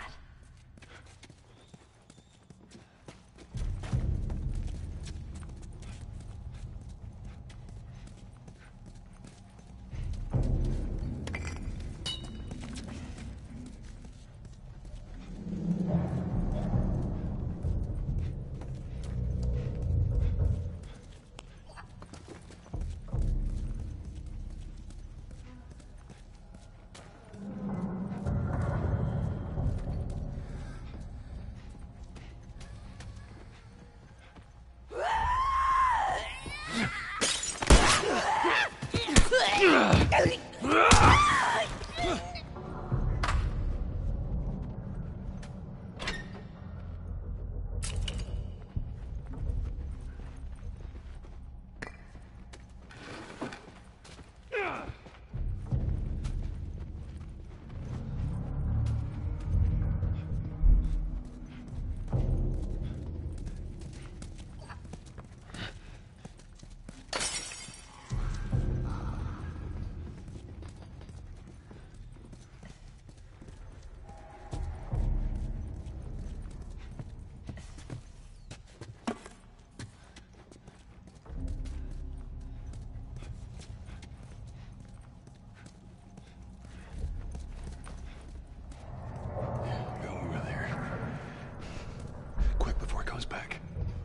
Go over there. Quick before it comes back.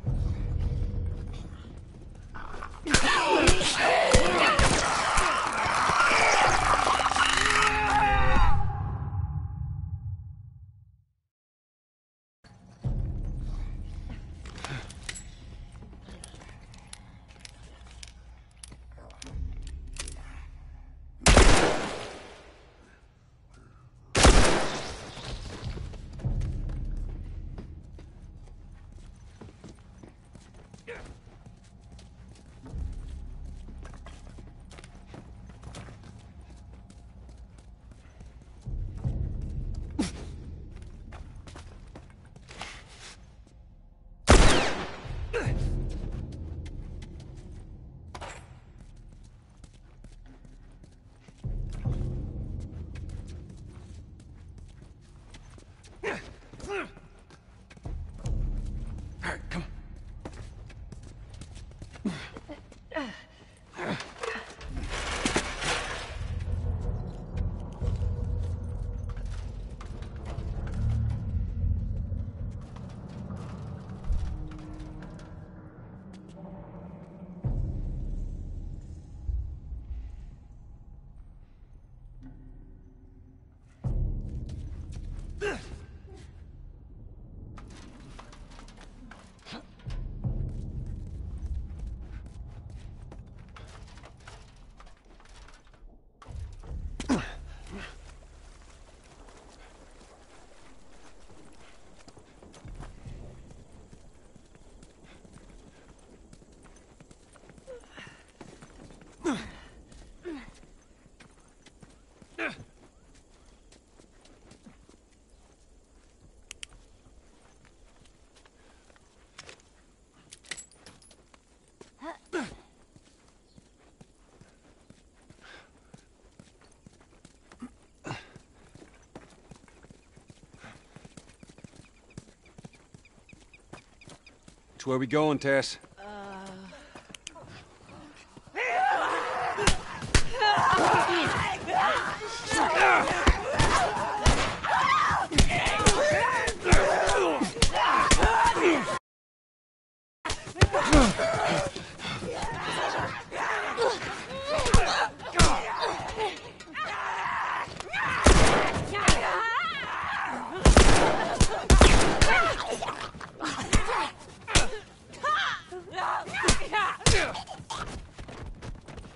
Which way we going, Tess?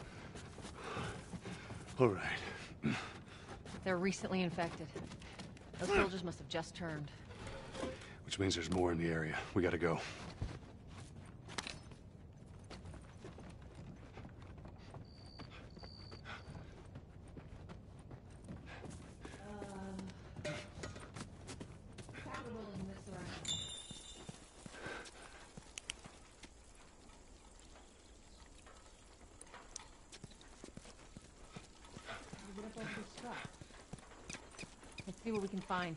They're recently infected. Those soldiers must have just turned. Which means there's more in the area. We gotta go. Let's see what we can find.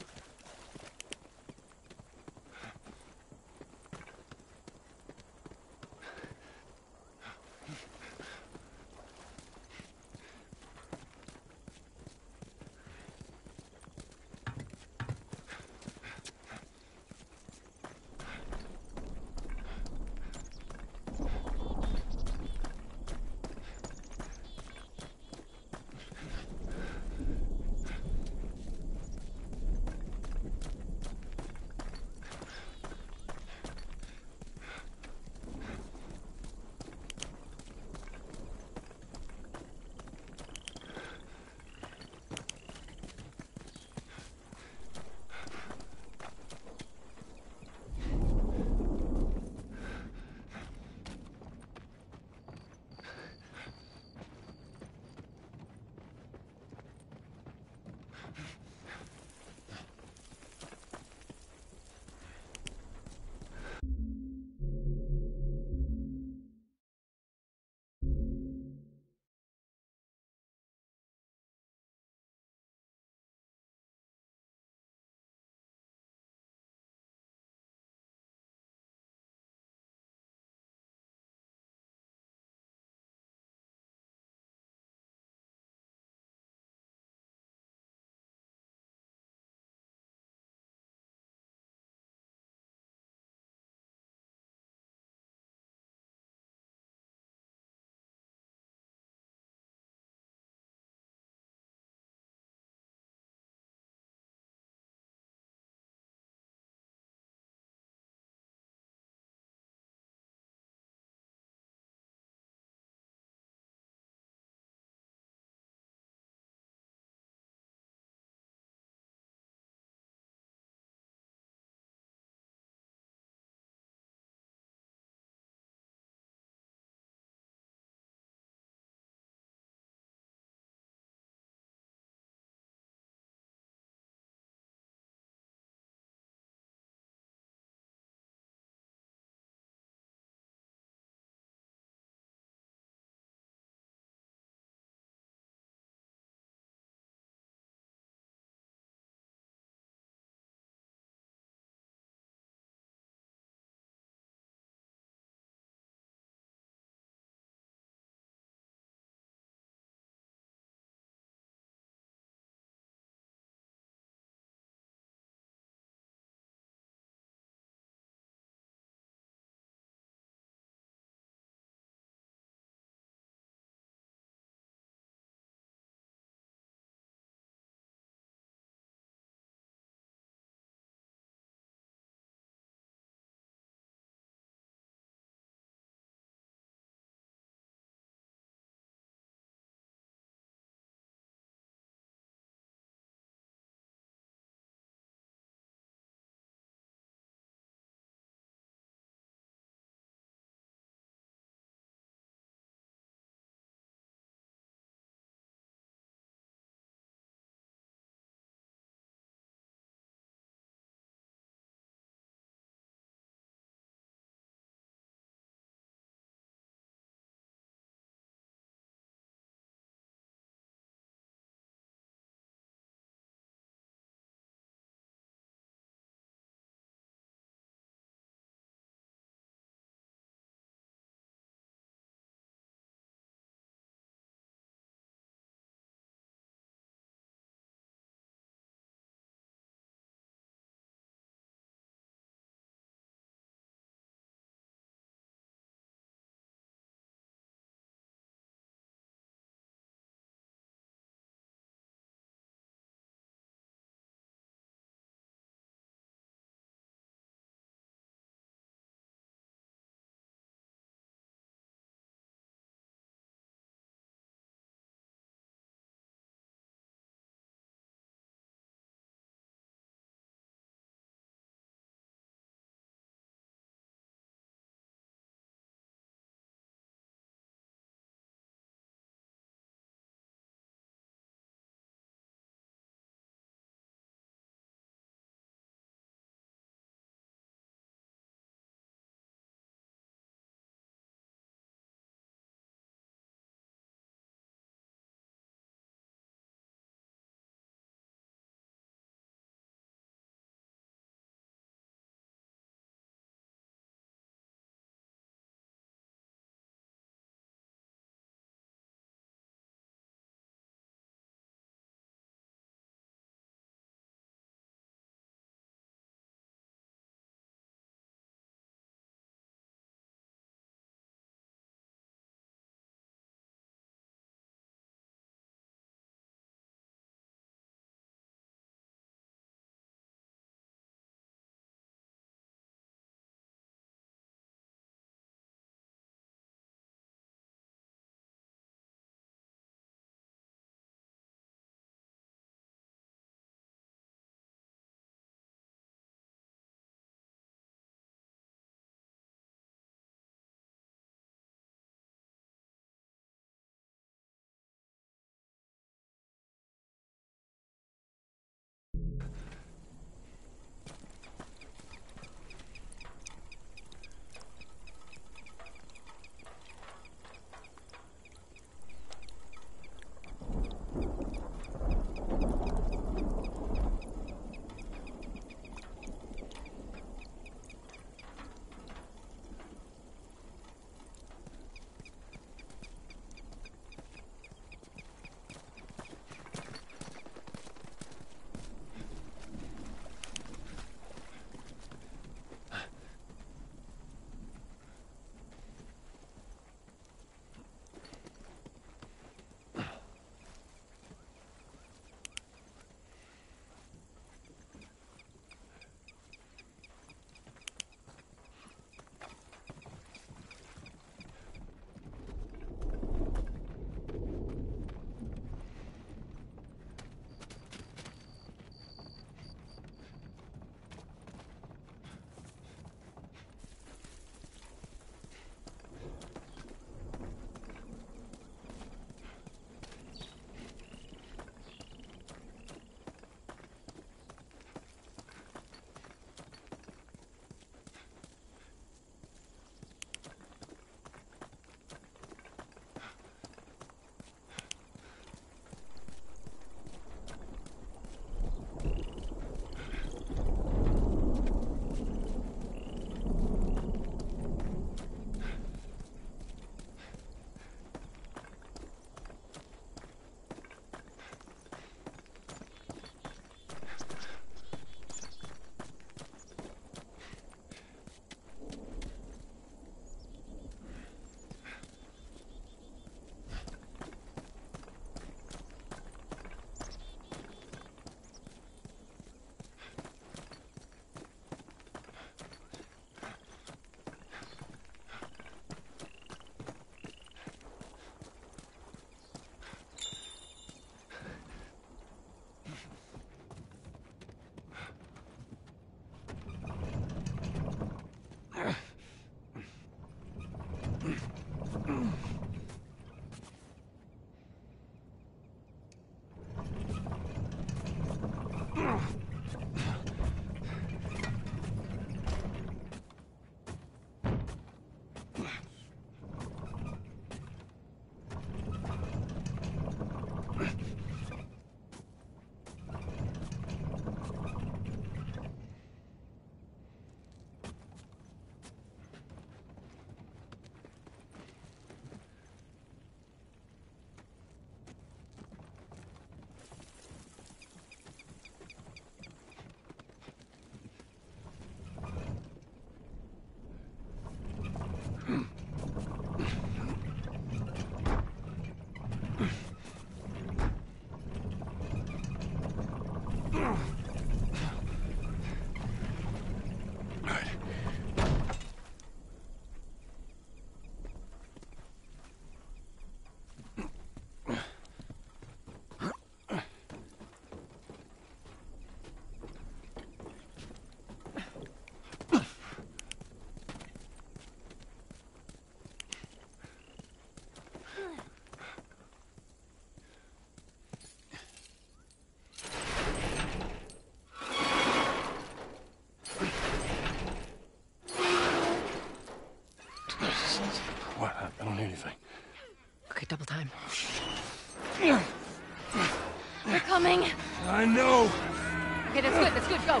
double time. They're coming. I know. Okay, that's good, that's good, go.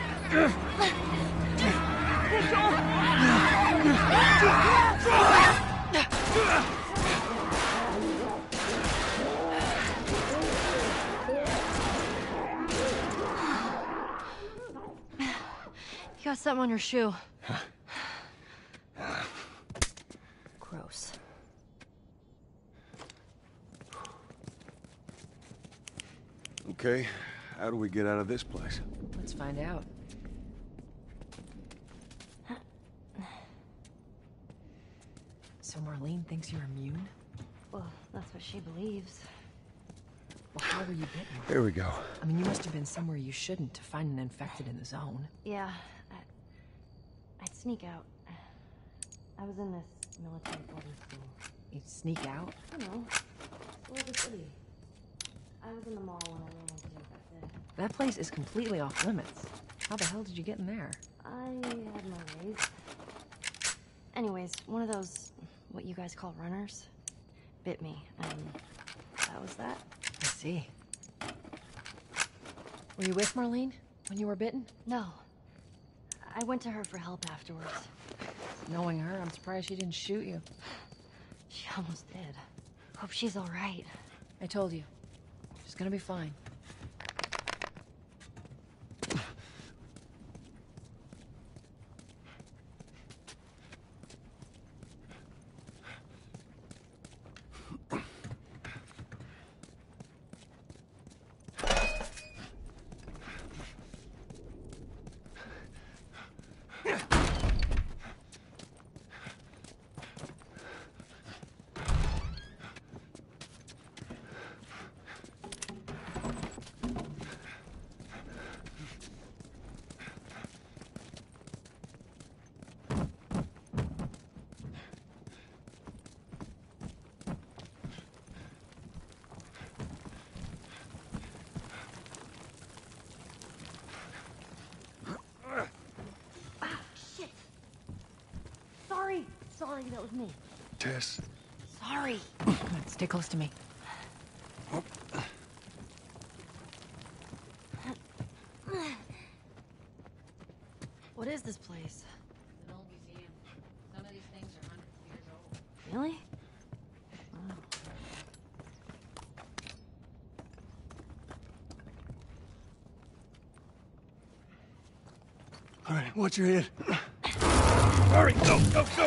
You got something on your shoe. Gross. Okay, how do we get out of this place? Let's find out. So Marlene thinks you're immune? Well, that's what she believes. Well, how were you bitten? Here we go. I mean, you must have been somewhere you shouldn't to find an infected in the zone. Yeah, I, I'd sneak out. I was in this military boarding school. You'd sneak out? You know, explore the city. I was in the mall when I really wanted to do it that day. That place is completely off limits. How the hell did you get in there? I had my ways. Anyways, one of those, what you guys call runners, bit me, and that was that. I see. Were you with Marlene when you were bitten? No. I went to her for help afterwards. Knowing her, I'm surprised she didn't shoot you. She almost did. Hope she's all right. I told you. She's gonna be fine. Sorry. Sorry, that was me. Tess. Sorry. Come on, stay close to me. What is this place? An old museum. Some of these things are hundreds of years old. Really? Wow. All right, watch your head. Hurry, go, go, go!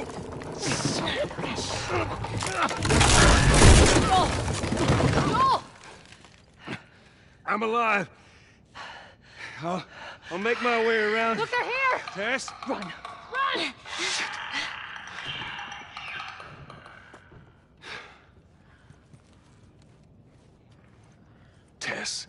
Joel! Joel! I'm alive. I'll, I'll make my way around. Look, they're here! Tess? Run! Run! Tess.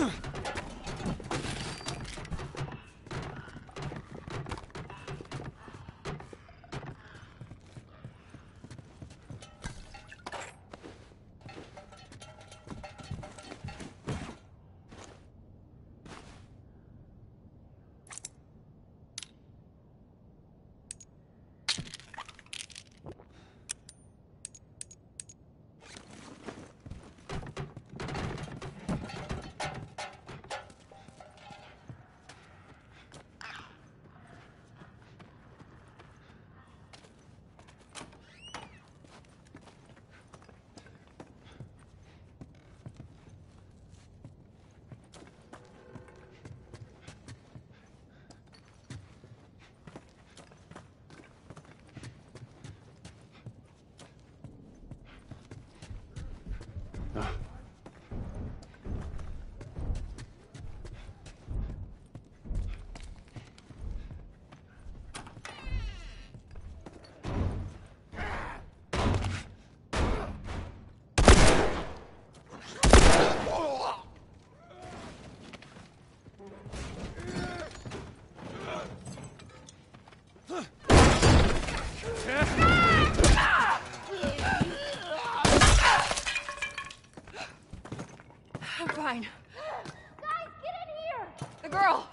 I'm fine. Guys, get in here! The girl!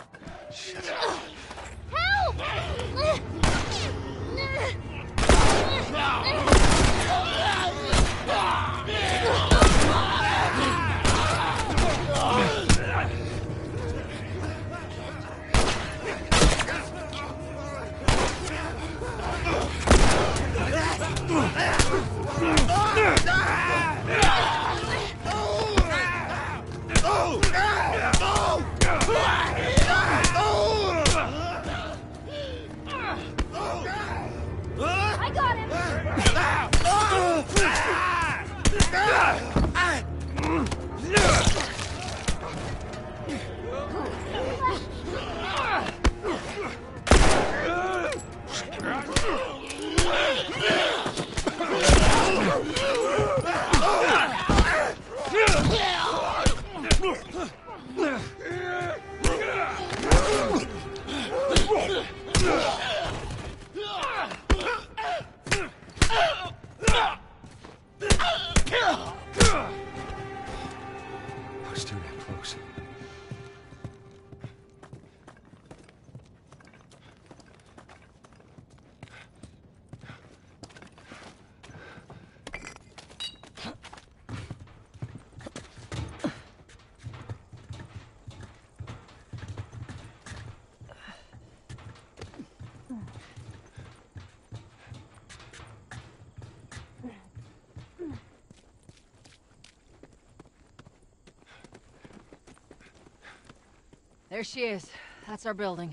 Help! I got him! was too damn close. There she is. That's our building.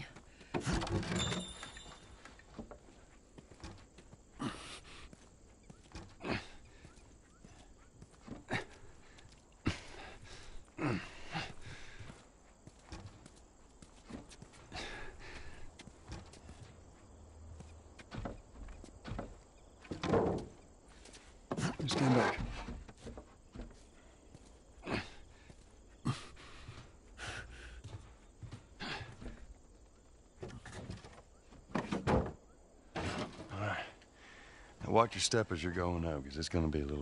Stand back. Watch your step as you're going out, because it's going to be a little...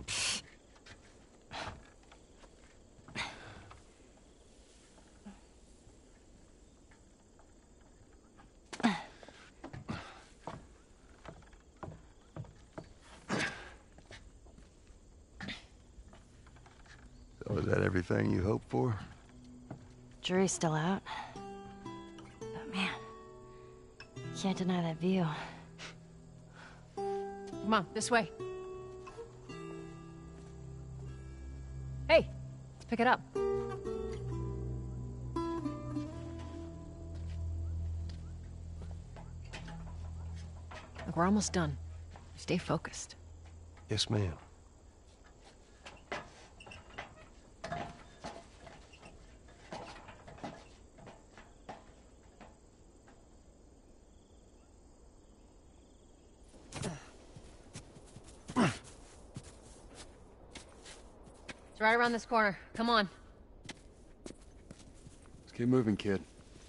So is that everything you hoped for? Jury's still out. But man, can't deny that view. Come on, this way. Hey, let's pick it up. Look, we're almost done. Stay focused. Yes, ma'am. It's right around this corner. Come on. Keep moving, kid.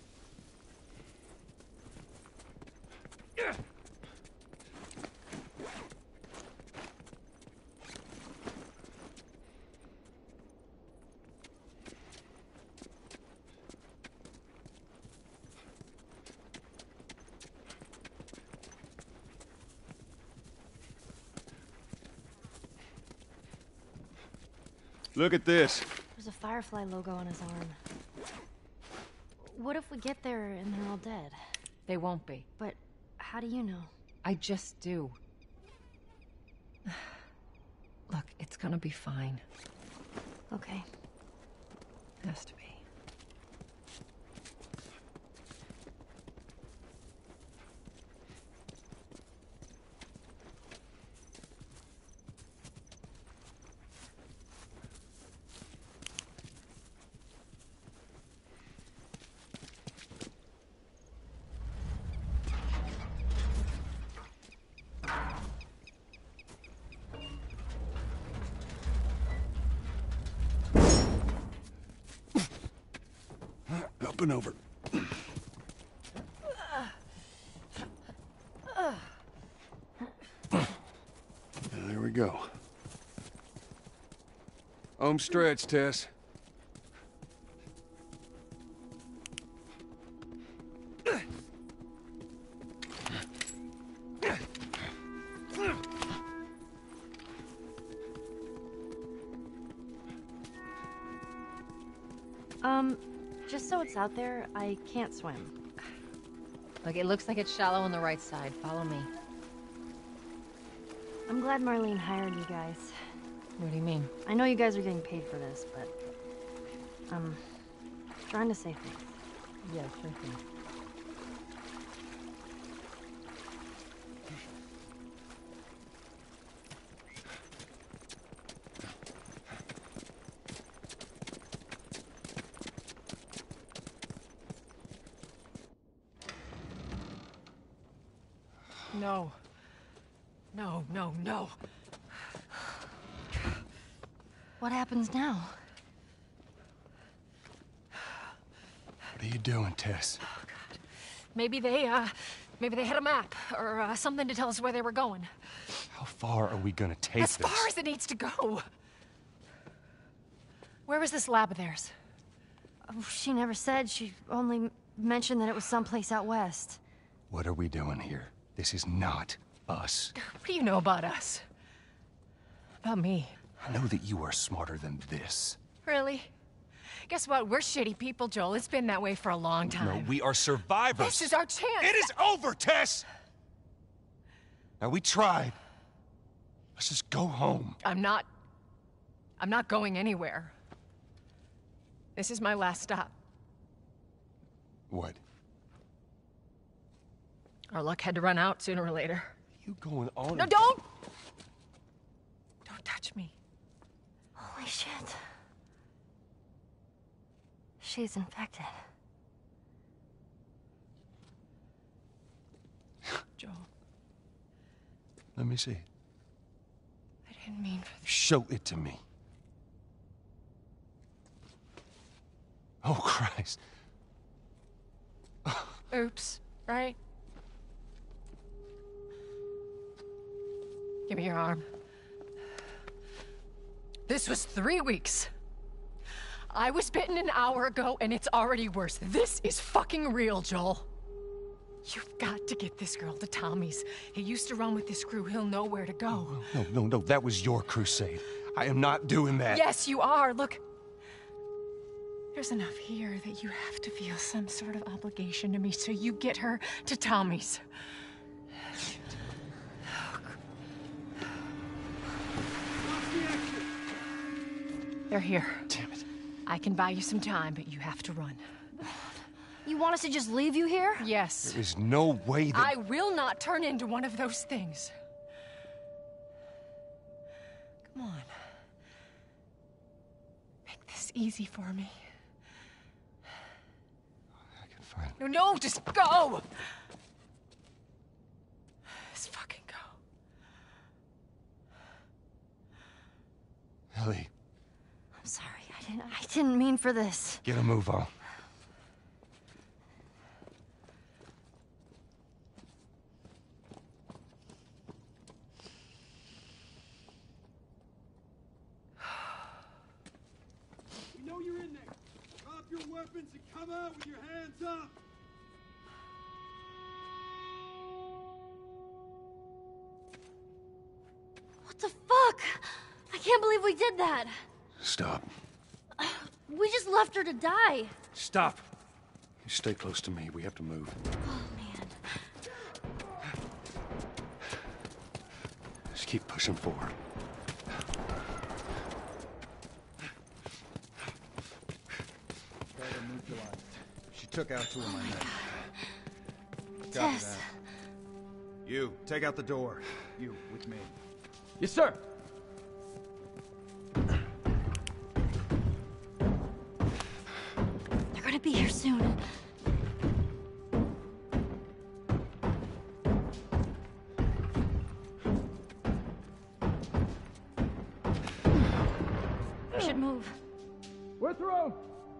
Look at this. There's a Firefly logo on his arm. What if we get there and they're all dead? They won't be. But how do you know? I just do. Look, it's gonna be fine. Okay. Has to be. Up and over. There we go. Home stretch, Tess. Um, just so it's out there, I can't swim. Look, it looks like it's shallow on the right side. Follow me. I'm glad Marlene hired you guys. What do you mean? I know you guys are getting paid for this, but I'm trying to save things. Yeah, sure thing. No. No, no, no. What happens now? What are you doing, Tess? Oh, God. Maybe they, uh, maybe they had a map or uh, something to tell us where they were going. How far are we gonna take As this? far as it needs to go. Where was this lab of theirs? Oh, she never said. She only mentioned that it was someplace out west. What are we doing here? This is not us. What do you know about us? About me? I know that you are smarter than this. Really? Guess what? We're shitty people, Joel. It's been that way for a long time. No, we are survivors. This is our chance. It is over, Tess! Now, we tried. Let's just go home. I'm not... I'm not going anywhere. This is my last stop. What? Our luck had to run out sooner or later. You going on? No, don't! Don't touch me. Holy shit. She's infected. Joel. Let me see. I didn't mean for this. Show it to me. Oh, Christ. Oops, right? Give me your arm. This was three weeks. I was bitten an hour ago, and it's already worse. This is fucking real, Joel. You've got to get this girl to Tommy's. He used to run with this crew. He'll know where to go. No, no, no. That was your crusade. I am not doing that. Yes, you are. Look. There's enough here that you have to feel some sort of obligation to me, so you get her to Tommy's. They're here. Damn it. I can buy you some time, but you have to run. You want us to just leave you here? Yes. There is no way that... I will not turn into one of those things. Come on. Make this easy for me. I can find... No, no, just go! Just fucking go. Ellie. I'm sorry. I didn't, I didn't mean for this. Get a move on. weapons and come out with your hands up! What the fuck? I can't believe we did that. Stop. We just left her to die. Stop. You stay close to me. We have to move. Oh, man. Just keep pushing forward. Target neutralized. She took out two of my men. Copy Tess. that. You, take out the door. You, with me. Yes, sir. They're gonna be here soon. We should move. We're through.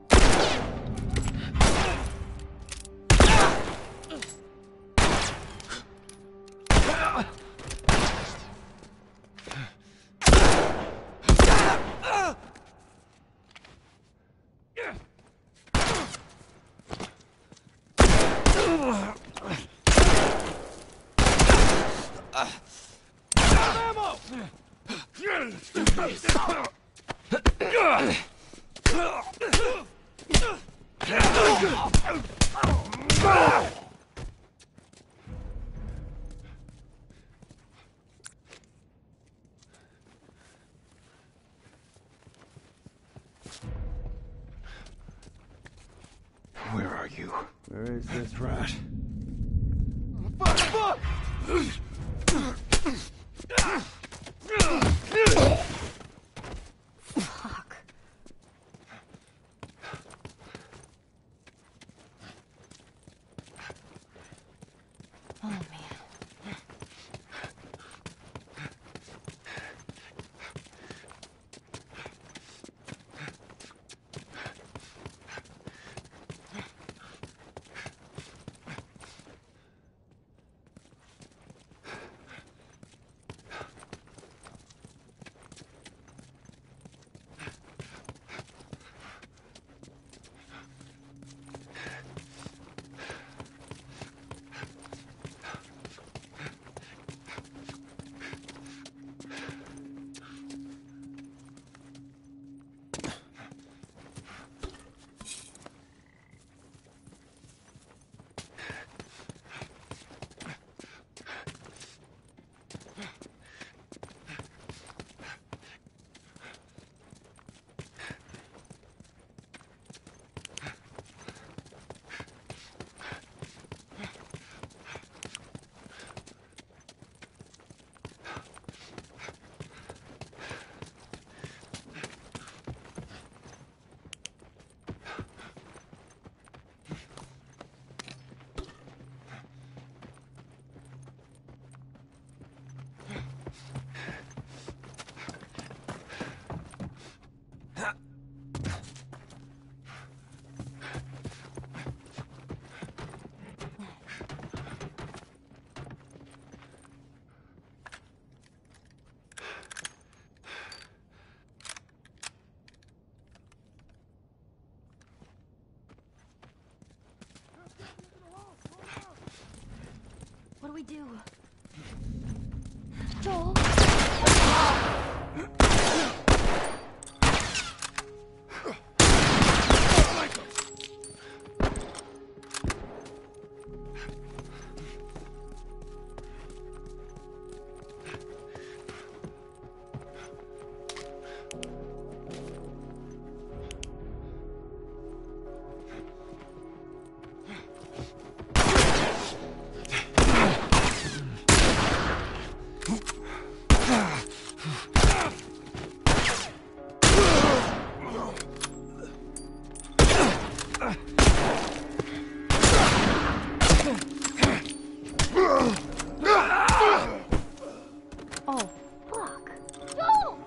Where are you? Where is this rat? Fuck! Fuck! Fuck. Oh, man. What do we do? Joel? Oh, fuck. Joel!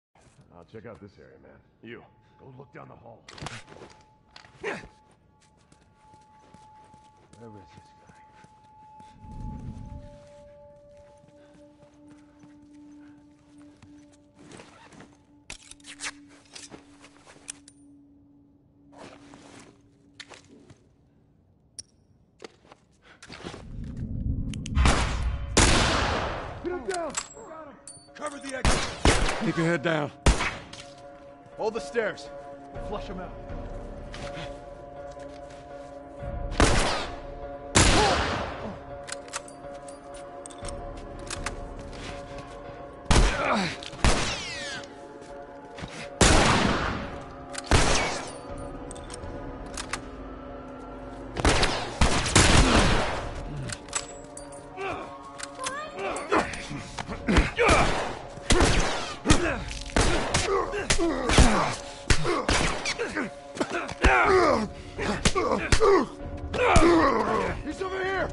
I'll check out this area, man. You, go look down the hall. Where is this guy? Get him down! Got him! Cover the exit! Keep your head down. Hold the stairs. Flush him out. He's over here!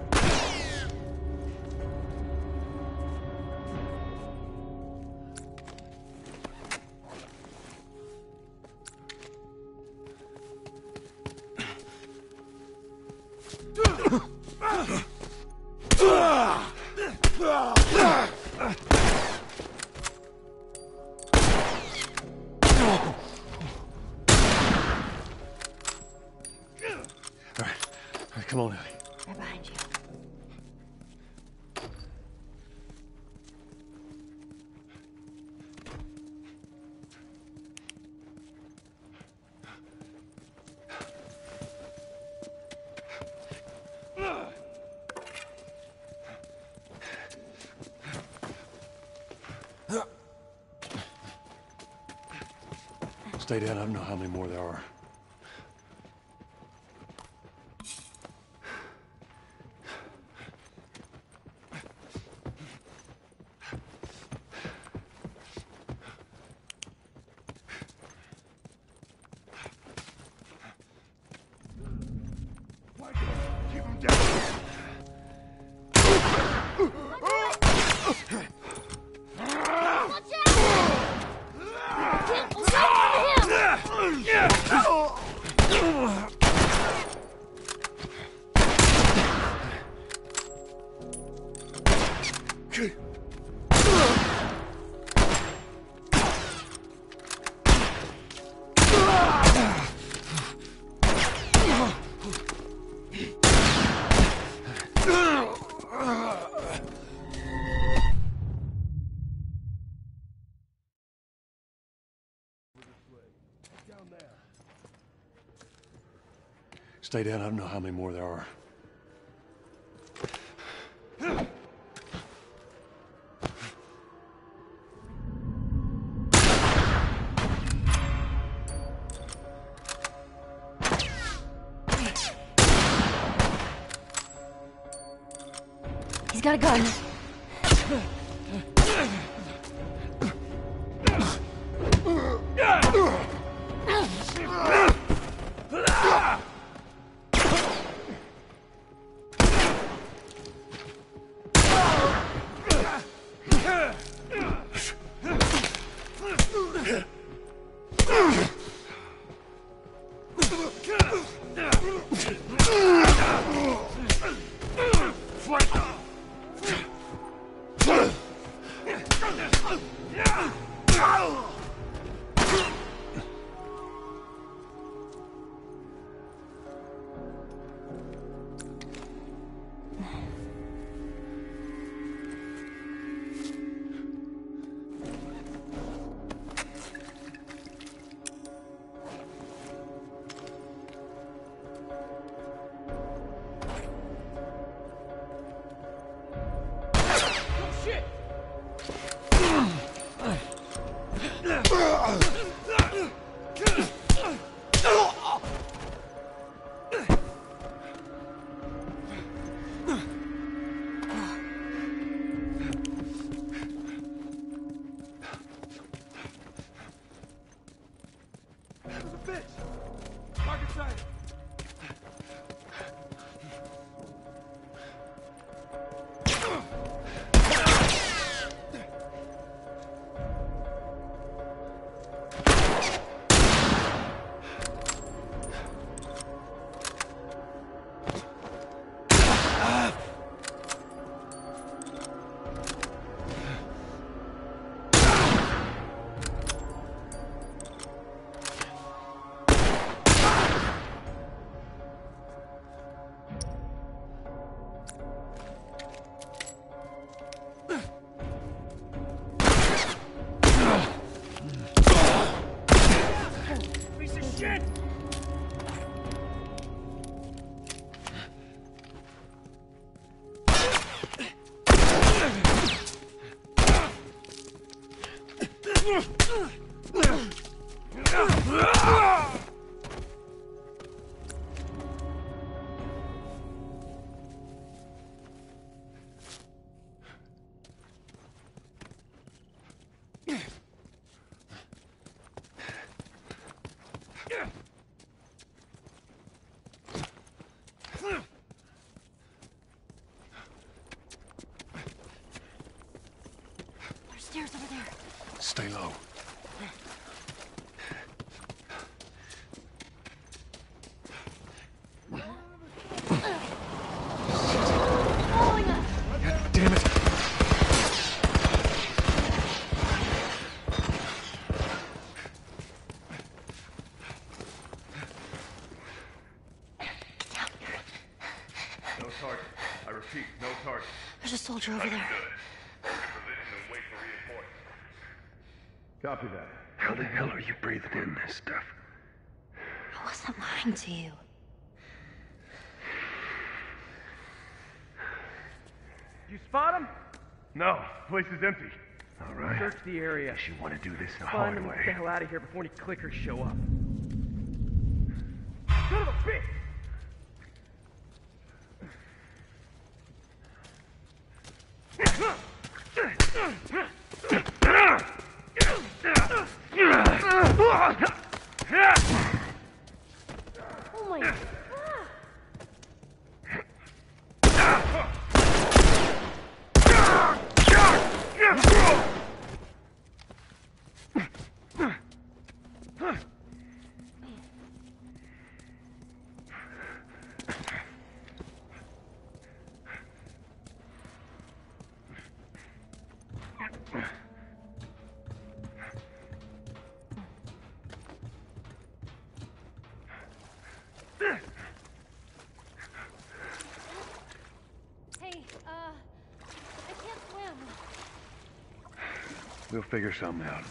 All right. All right, come on, Ellie. Right behind you. Stay down. I don't know how many more there are. Keep him down! Stay down. I don't know how many more there are. He's got a gun. Fight! Stay low. Damn it! No target. I repeat, no target. There's a soldier over there. Copy that. How the hell are you breathing in this stuff? I wasn't lying to you. You spot him? No, place is empty. All right. Search the area. Guess you want to do this the Find hard them and way. get the hell out of here before any clickers show up. Son of a bitch! Oh my god! Hey, uh, I can't swim. We'll figure something out.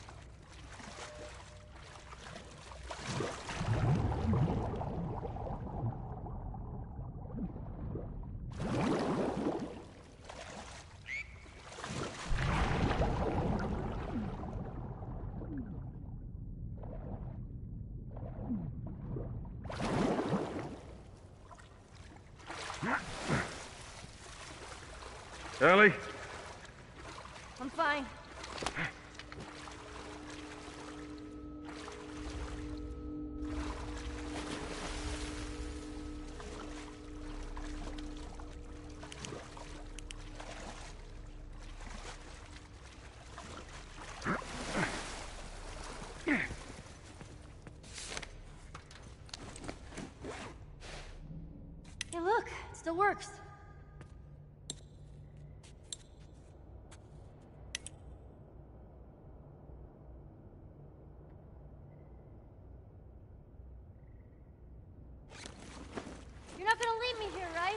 Ellie? I'm fine. Hey, look, it still works. You're not gonna leave me here, right?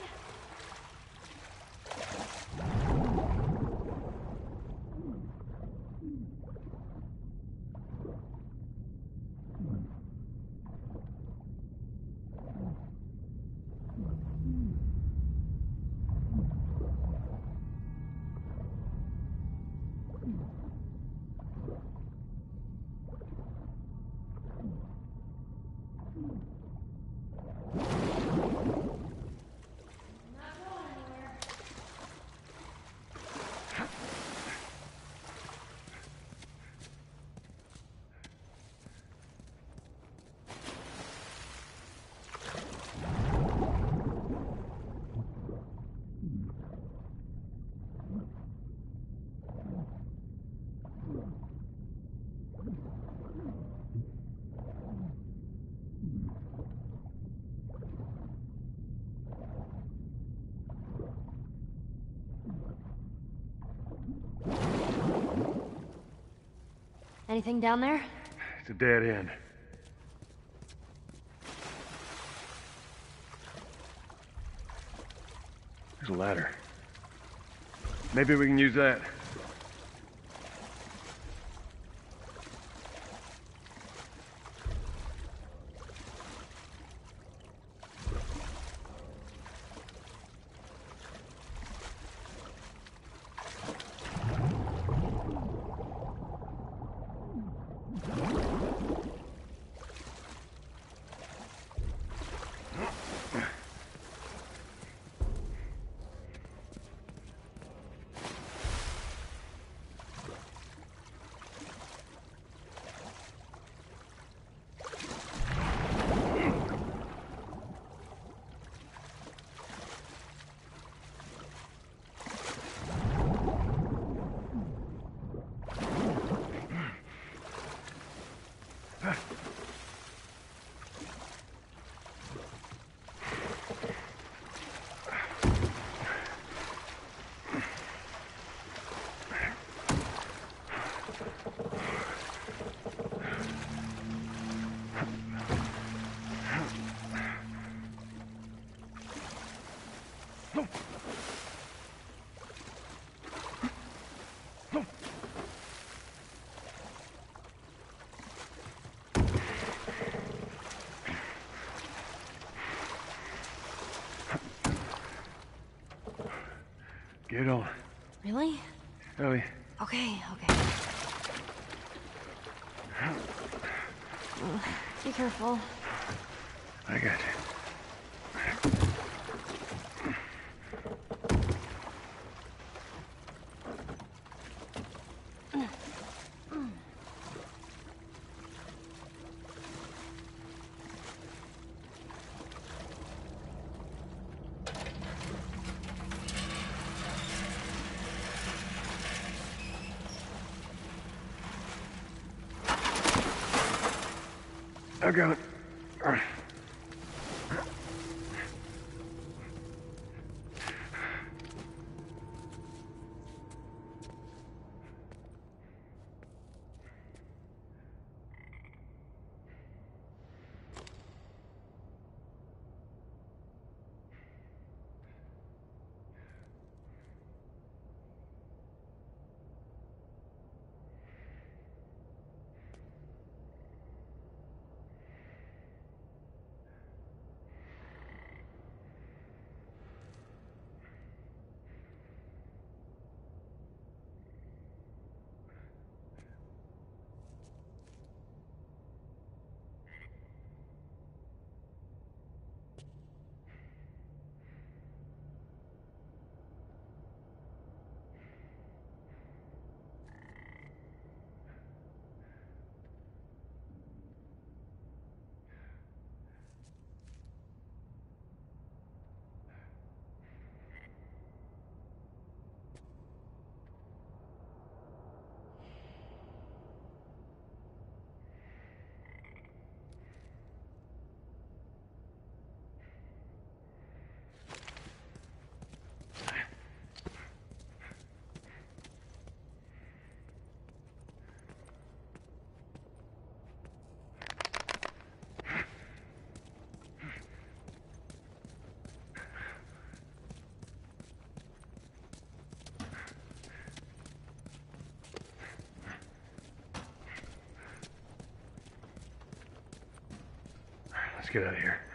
Anything down there? It's a dead end. There's a ladder. Maybe we can use that. Get on. Really? Ellie. Okay, okay. Be careful. I got you. I got it. All right. Let's get out of here.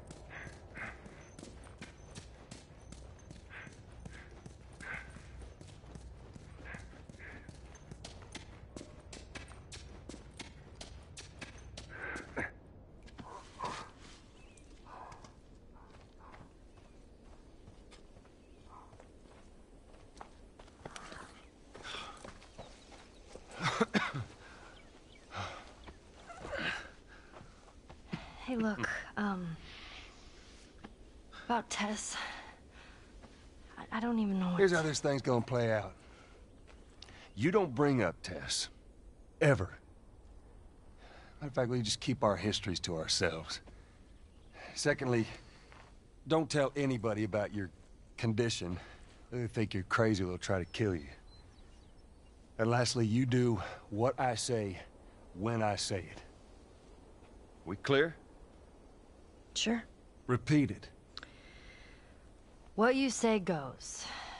Hey, look, um... about Tess. I, I don't even know what Here's to... how this thing's gonna play out. You don't bring up Tess. Ever. Matter of fact, we just keep our histories to ourselves. Secondly, don't tell anybody about your condition. They think you're crazy, they'll try to kill you. And lastly, you do what I say, when I say it. We clear? Sure. Repeat it. What you say goes.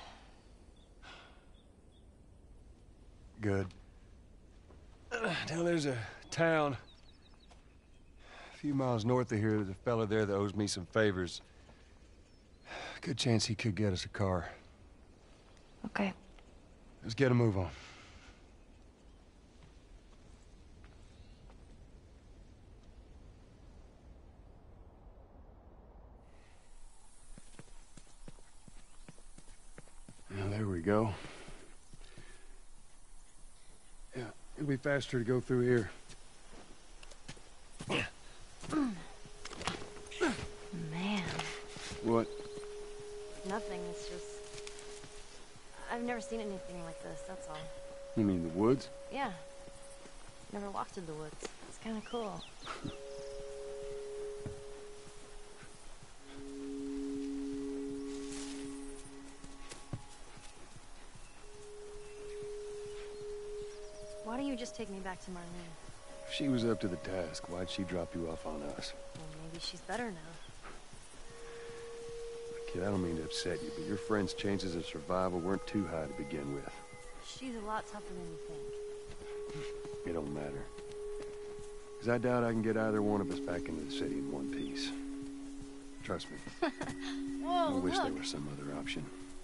Good. Now there's a town a few miles north of here. There's a fella there that owes me some favors. Good chance he could get us a car. Okay. Let's get a move on. Now, there we go. Yeah, it'll be faster to go through here. Man. What? Nothing, it's just... I've never seen anything like this, that's all. You mean the woods? Yeah. Never walked through the woods. It's kinda cool. Why don't you just take me back to Marlene? If she was up to the task, why'd she drop you off on us? Well, maybe she's better now. I Kid, I don't mean to upset you, but your friend's chances of survival weren't too high to begin with. She's a lot tougher than you think. It don't matter. Because I doubt I can get either one of us back into the city in one piece. Trust me. Whoa, I wish look. there was some other option.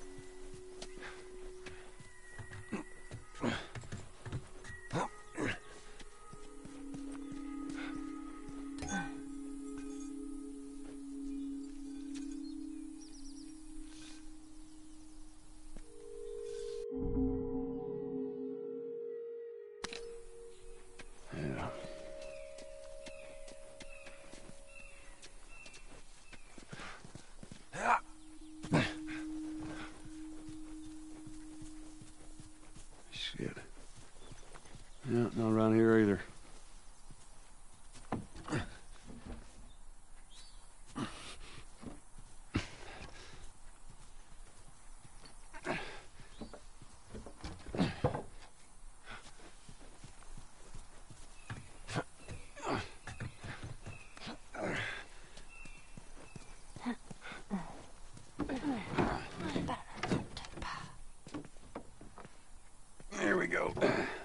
Shit. Yeah, not around here either. Here we go.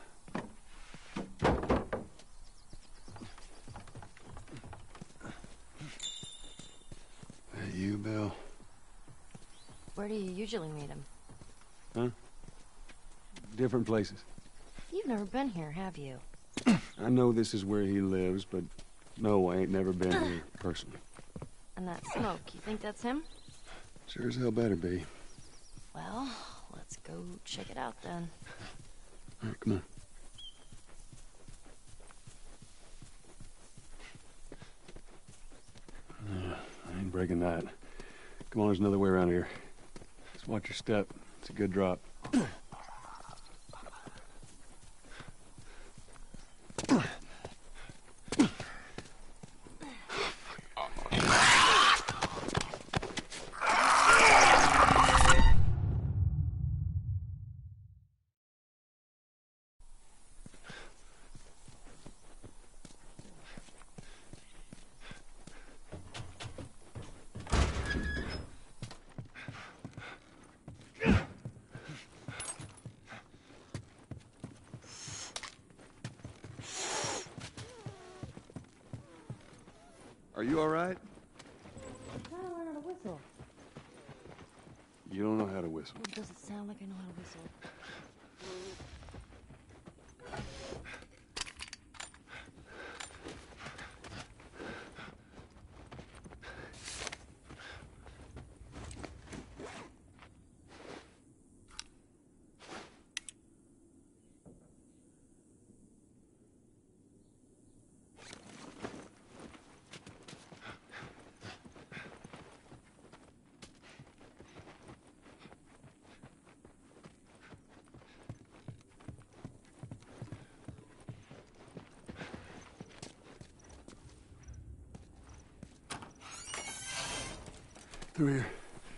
That you, Bill? Where do you usually meet him? Huh? Different places. You've never been here, have you? I know this is where he lives, but no, I ain't never been here personally. And that smoke, you think that's him? Sure as hell better be. Well, let's go check it out then. All right, come on. Uh, I ain't breaking that. Come on, there's another way around here. Just watch your step. It's a good drop. Are you all right? I'm trying to learn how to whistle. You don't know how to whistle. It doesn't sound like I know how to whistle. Through here.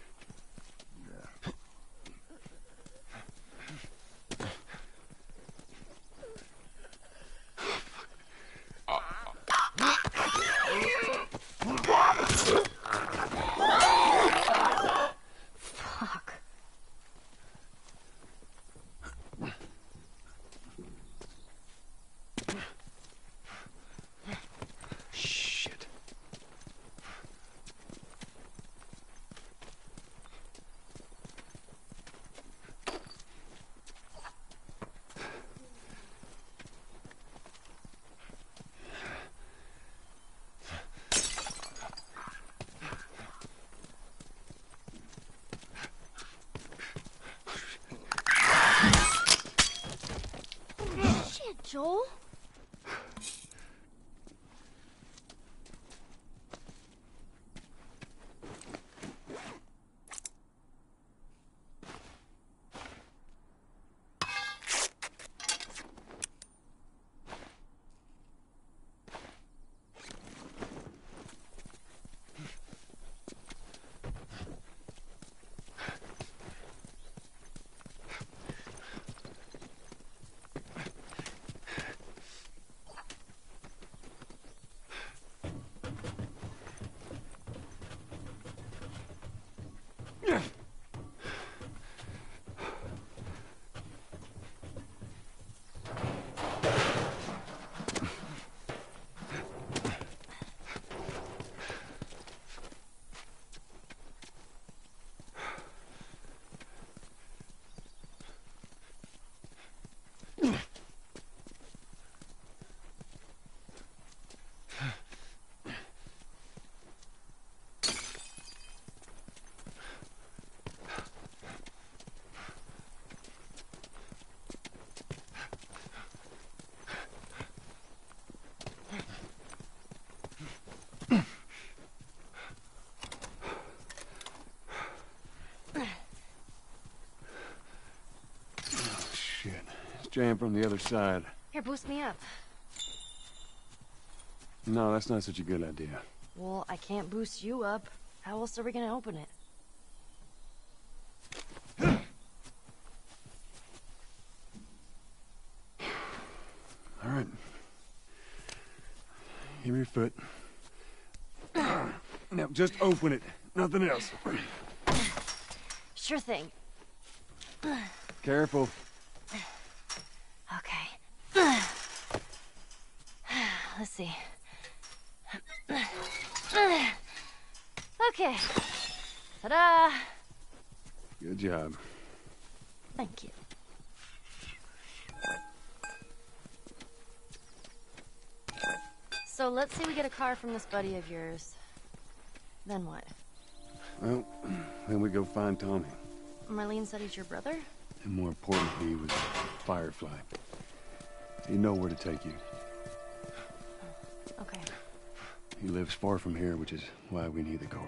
Fuck. Shit. Shit, Joel. Jam from the other side. Here, boost me up. No, that's not such a good idea. Well, I can't boost you up. How else are we gonna open it? All right. Give me your foot. Now, just open it. Nothing else. Sure thing. Careful. Okay. Let's see. Okay. Ta-da! Good job. Thank you. So let's say we get a car from this buddy of yours. Then what? Well, then we go find Tommy. Marlene said he's your brother? And more importantly, he was a Firefly. He know where to take you. Okay. He lives far from here, which is why we need the car.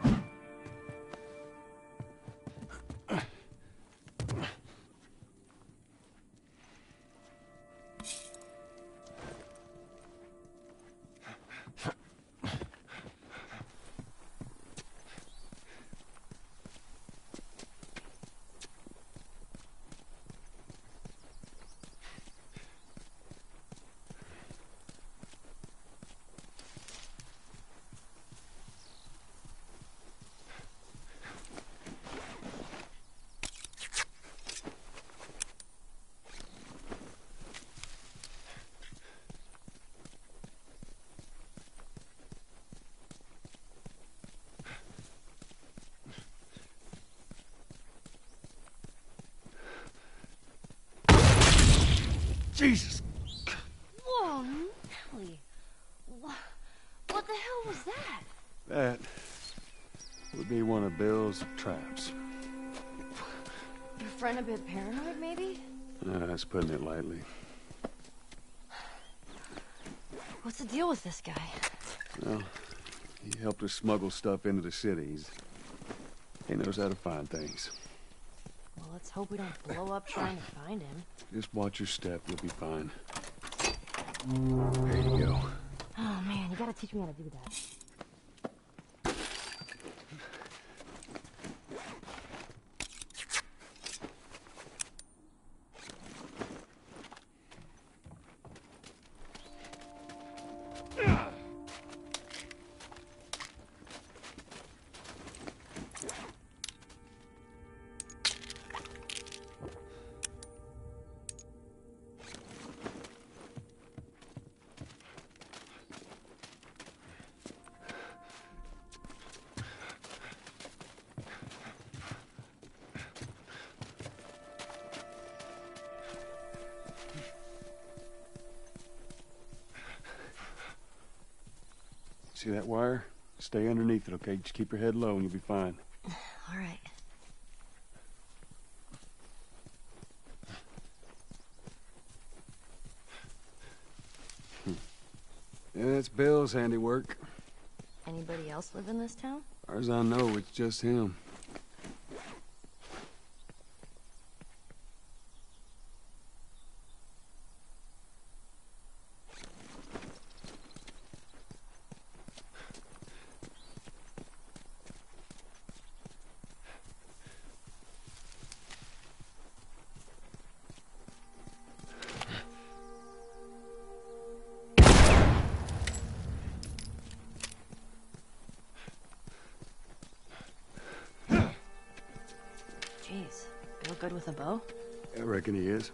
Jesus! Whoa, Nelly. What, what the hell was that? That would be one of Bill's traps. Your friend a bit paranoid, maybe? Uh, that's putting it lightly. What's the deal with this guy? Well, he helped us smuggle stuff into the cities. He knows how to find things. Well, let's hope we don't blow up trying to find him. Just watch your step, you'll be fine. There you go. Oh, man, you gotta teach me how to do that. See that wire? Stay underneath it, okay? Just keep your head low and you'll be fine. All right. Hmm. Yeah, that's Bill's handiwork. Anybody else live in this town? As far as I know, it's just him. Good with a bow? I reckon he is.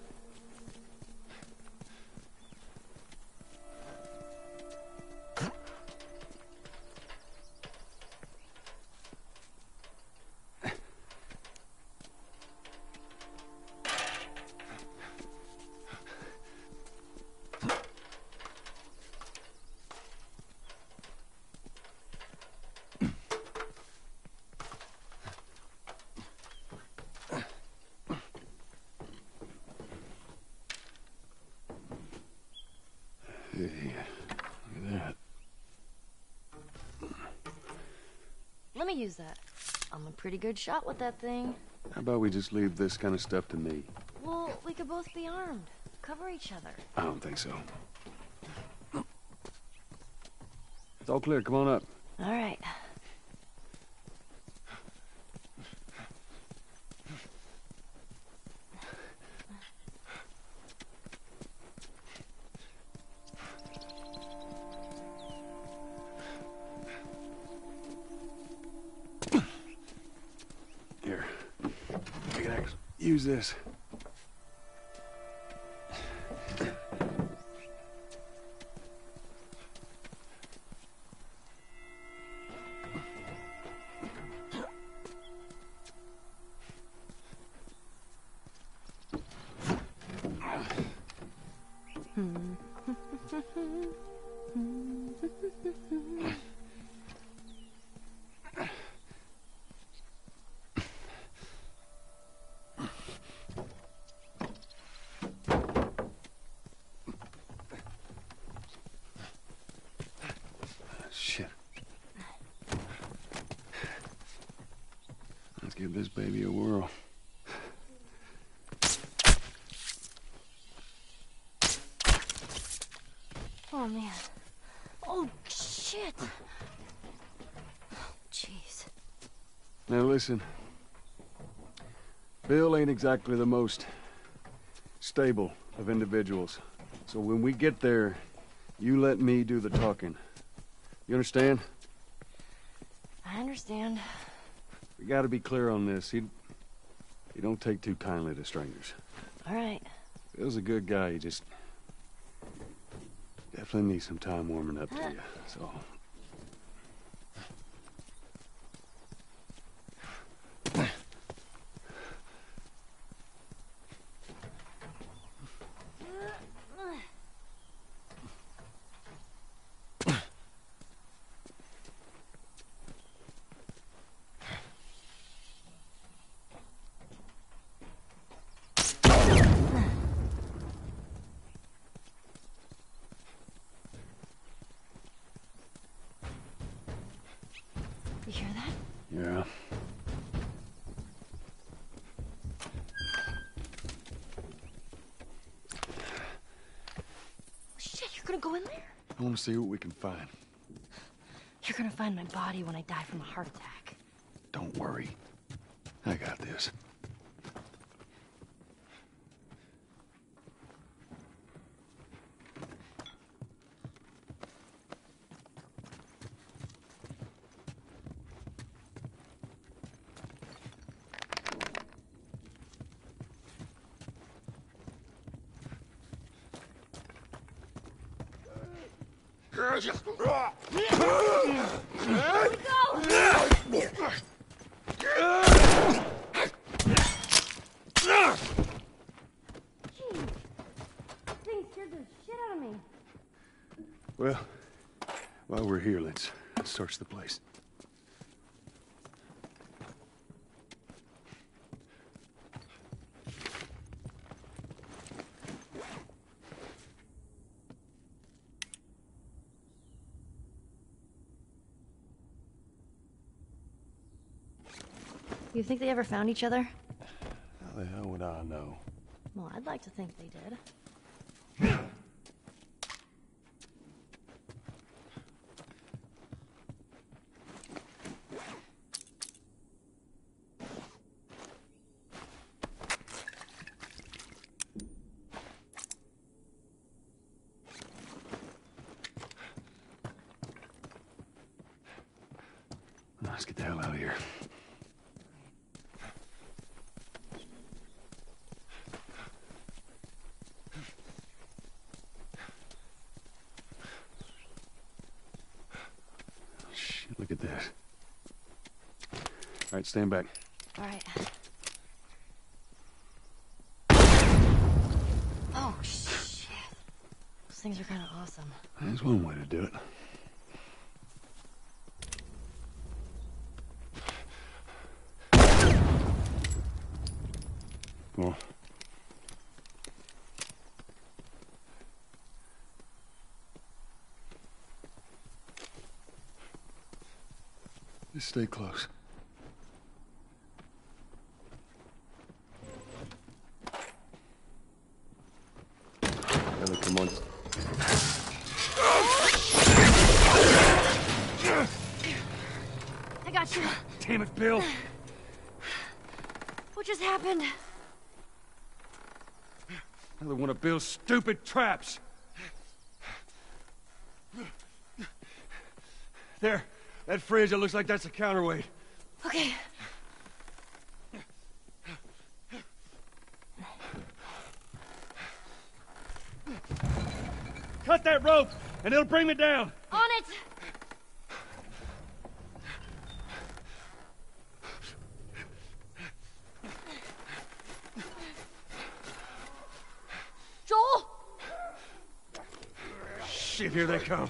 Let me use that. I'm a pretty good shot with that thing. How about we just leave this kind of stuff to me? Well, we could both be armed. Cover each other. I don't think so. It's all clear. Come on up. All right. Here. I can actually use this. Shit. Let's give this baby a whirl. Oh, man. Oh, shit. Jeez. Now listen. Bill ain't exactly the most stable of individuals. So when we get there, you let me do the talking. You understand? I understand. We gotta be clear on this. He, he don't take too kindly to strangers. All right. Bill's a good guy. He just definitely needs some time warming up to you. So. You hear that? Yeah. Shit, you're gonna go in there? I want to see what we can find. You're gonna find my body when I die from a heart attack. Don't worry. I got this. Thing scared the shit out of me. Well, while we're here, let's search the place. You think they ever found each other? How the hell would I know? Well, I'd like to think they did. Let's get the hell out of here. this. All right, stand back. All right. Oh, shit. Those things are kind of awesome. That's one way to do it. Come on. Just stay close. Ellie, come on. I got you. Damn it, Bill. What just happened? Another one of Bill's stupid traps. There. That fridge, it looks like that's a counterweight. Okay. Cut that rope, and it'll bring me down. On it! Joel! Shit, here they come.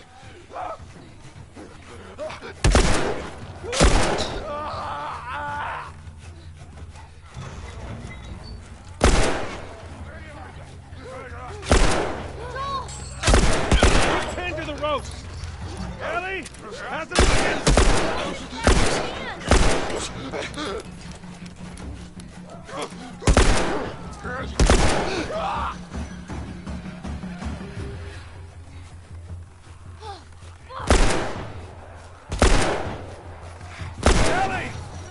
Tend to the ropes. Ellie, how's it Ellie!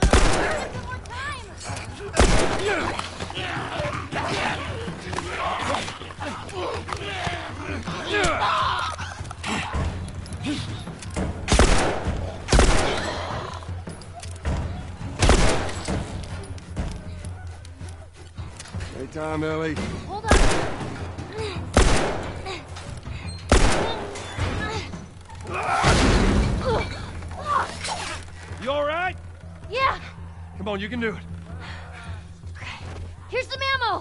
Anytime, Ellie. Hold on. You all right? Yeah. Come on, you can do it. Here's some ammo.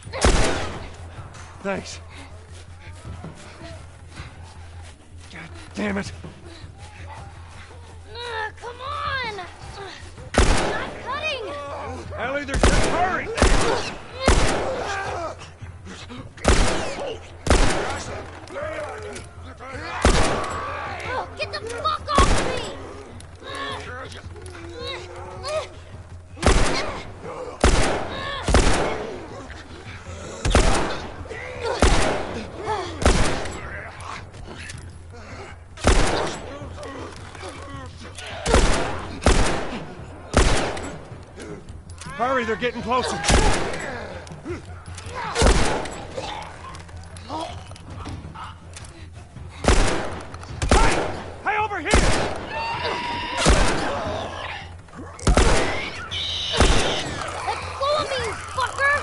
Thanks. God damn it. Uh, come on. Not cutting. Ellie, there's just hurry. Oh, get the fuck off of me! Hurry, they're getting closer. Hey, over here! Let go of me, fucker!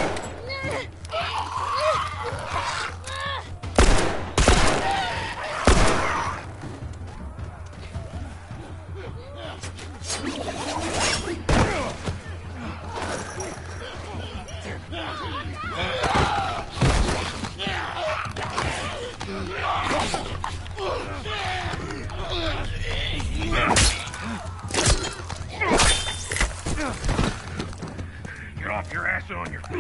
Get off your ass on your...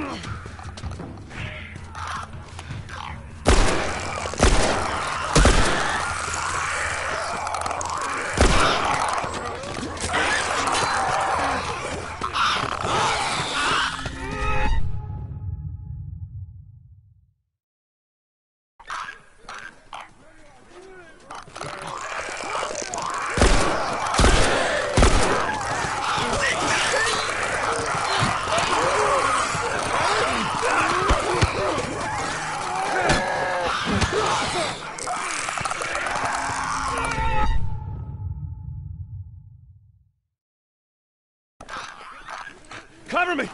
Cover me!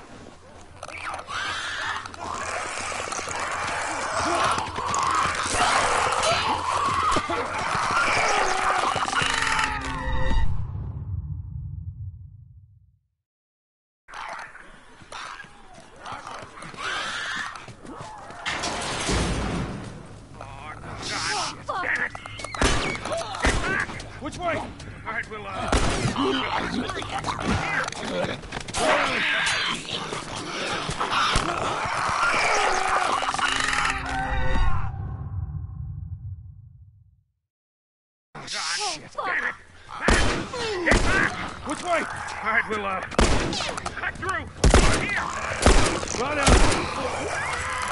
we'll, uh, cut through. Here. Run out.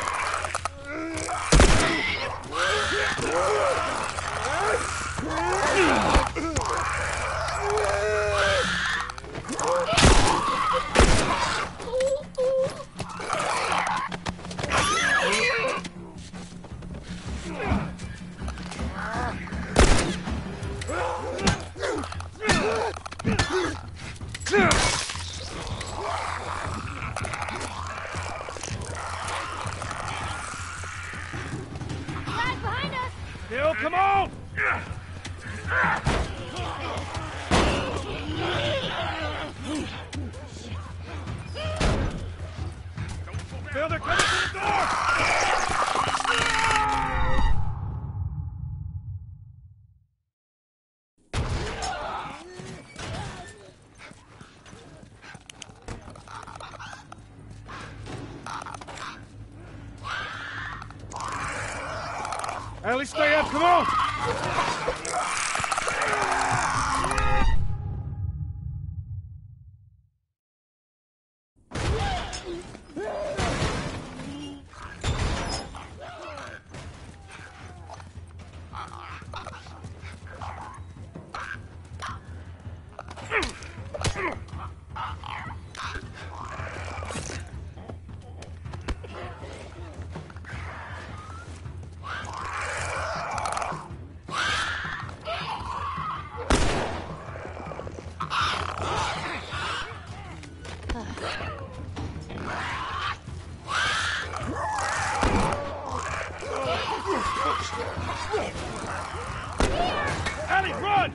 Bill, come on! Bill, they're coming to the door! Ellie, stay up, come on! Ellie, run!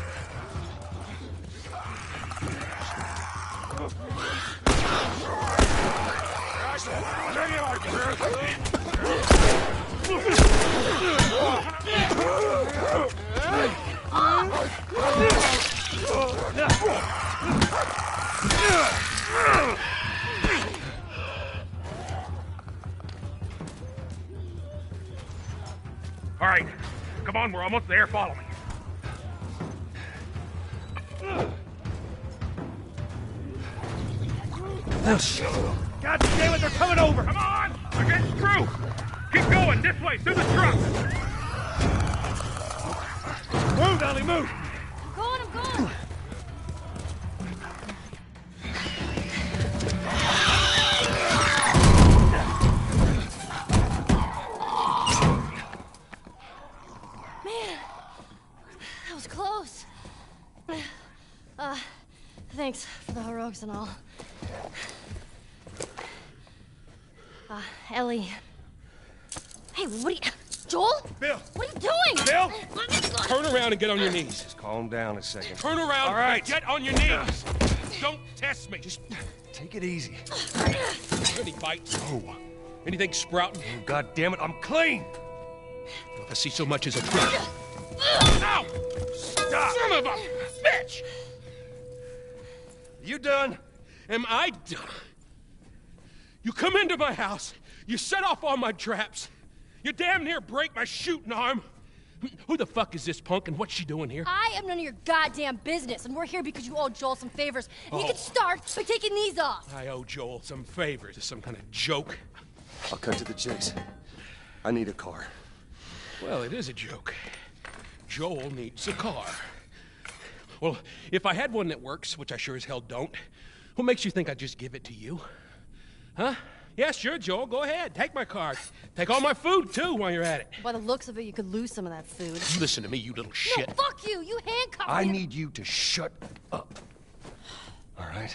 All right, come on, we're almost there. Follow me. God damn it, they're coming over! Come on! They're getting through! Keep going, this way, through the truck! Move, Ellie, move! I'm going, I'm going! Man, that was close. Uh, thanks for the heroics and all. Uh, Ellie. Hey, what are you... Joel? Bill! What are you doing? Bill! Let me go. Turn around and get on your knees. Just calm down a second. Turn around All right. and get on your knees. Don't test me. Just take it easy. Any bites? No. Anything sprouting? Oh, God damn it, I'm clean! If I see so much as a prick. Ow! Stop! Son of a bitch! You done? Am I done? You come into my house, you set off all my traps, you damn near break my shooting arm. Who the fuck is this punk and what's she doing here? I am none of your goddamn business, and we're here because you owe Joel some favors. And Oh. you can start by taking these off. I owe Joel some favors. Is some kind of joke? I'll cut to the chase. I need a car. Well, it is a joke. Joel needs a car. Well, if I had one that works, which I sure as hell don't, what makes you think I'd just give it to you? Huh? Yeah, sure, Joel, go ahead. Take my car. Take all my food, too, while you're at it. By the looks of it, you could lose some of that food. Listen to me, you little shit. No, fuck you! You handcuffed I me. need you to shut up. All right?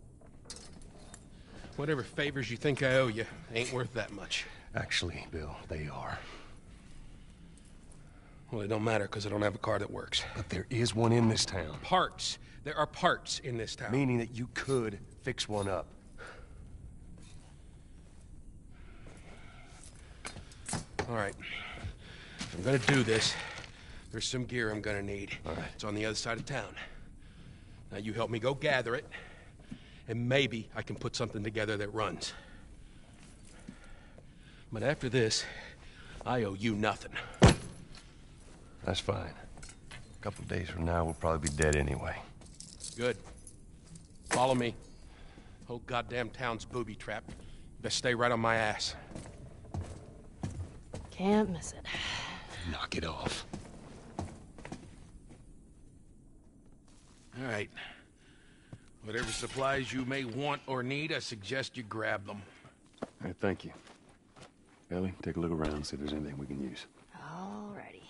Whatever favors you think I owe you ain't worth that much. Actually, Bill, they are. Well, it don't matter, because I don't have a car that works. But there is one in this town. Parts. There are parts in this town. Meaning that you could fix one up. All right. If I'm gonna do this, there's some gear I'm gonna need. All right. It's on the other side of town. Now you help me go gather it, and maybe I can put something together that runs. But after this, I owe you nothing. That's fine. A couple days from now, we'll probably be dead anyway. Good. Follow me. Whole goddamn town's booby-trapped. Best stay right on my ass. Can't miss it. Knock it off. All right. Whatever supplies you may want or need, I suggest you grab them. All right, thank you. Ellie, take a look around, see if there's anything we can use. Alrighty.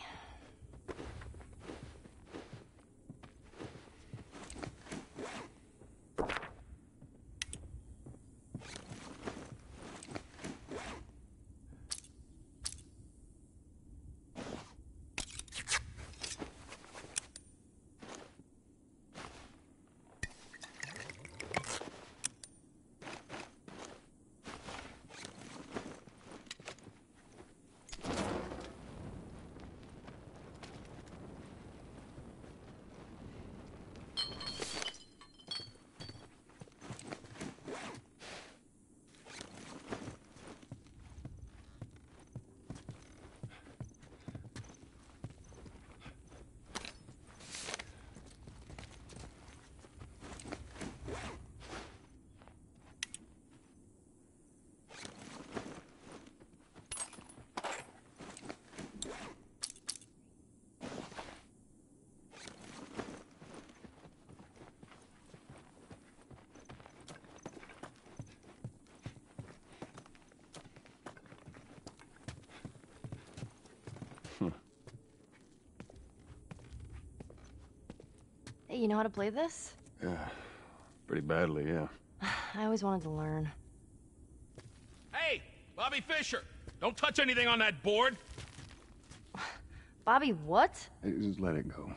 Hey, you know how to play this? Yeah, pretty badly, yeah. I always wanted to learn. Hey, Bobby Fischer! Don't touch anything on that board! Bobby, what? Hey, just let it go.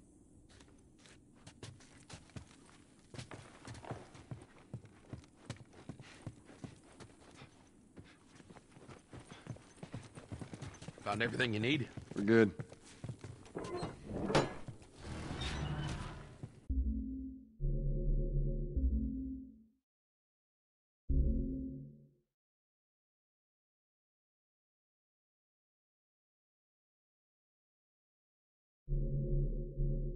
Found everything you need? We're good. You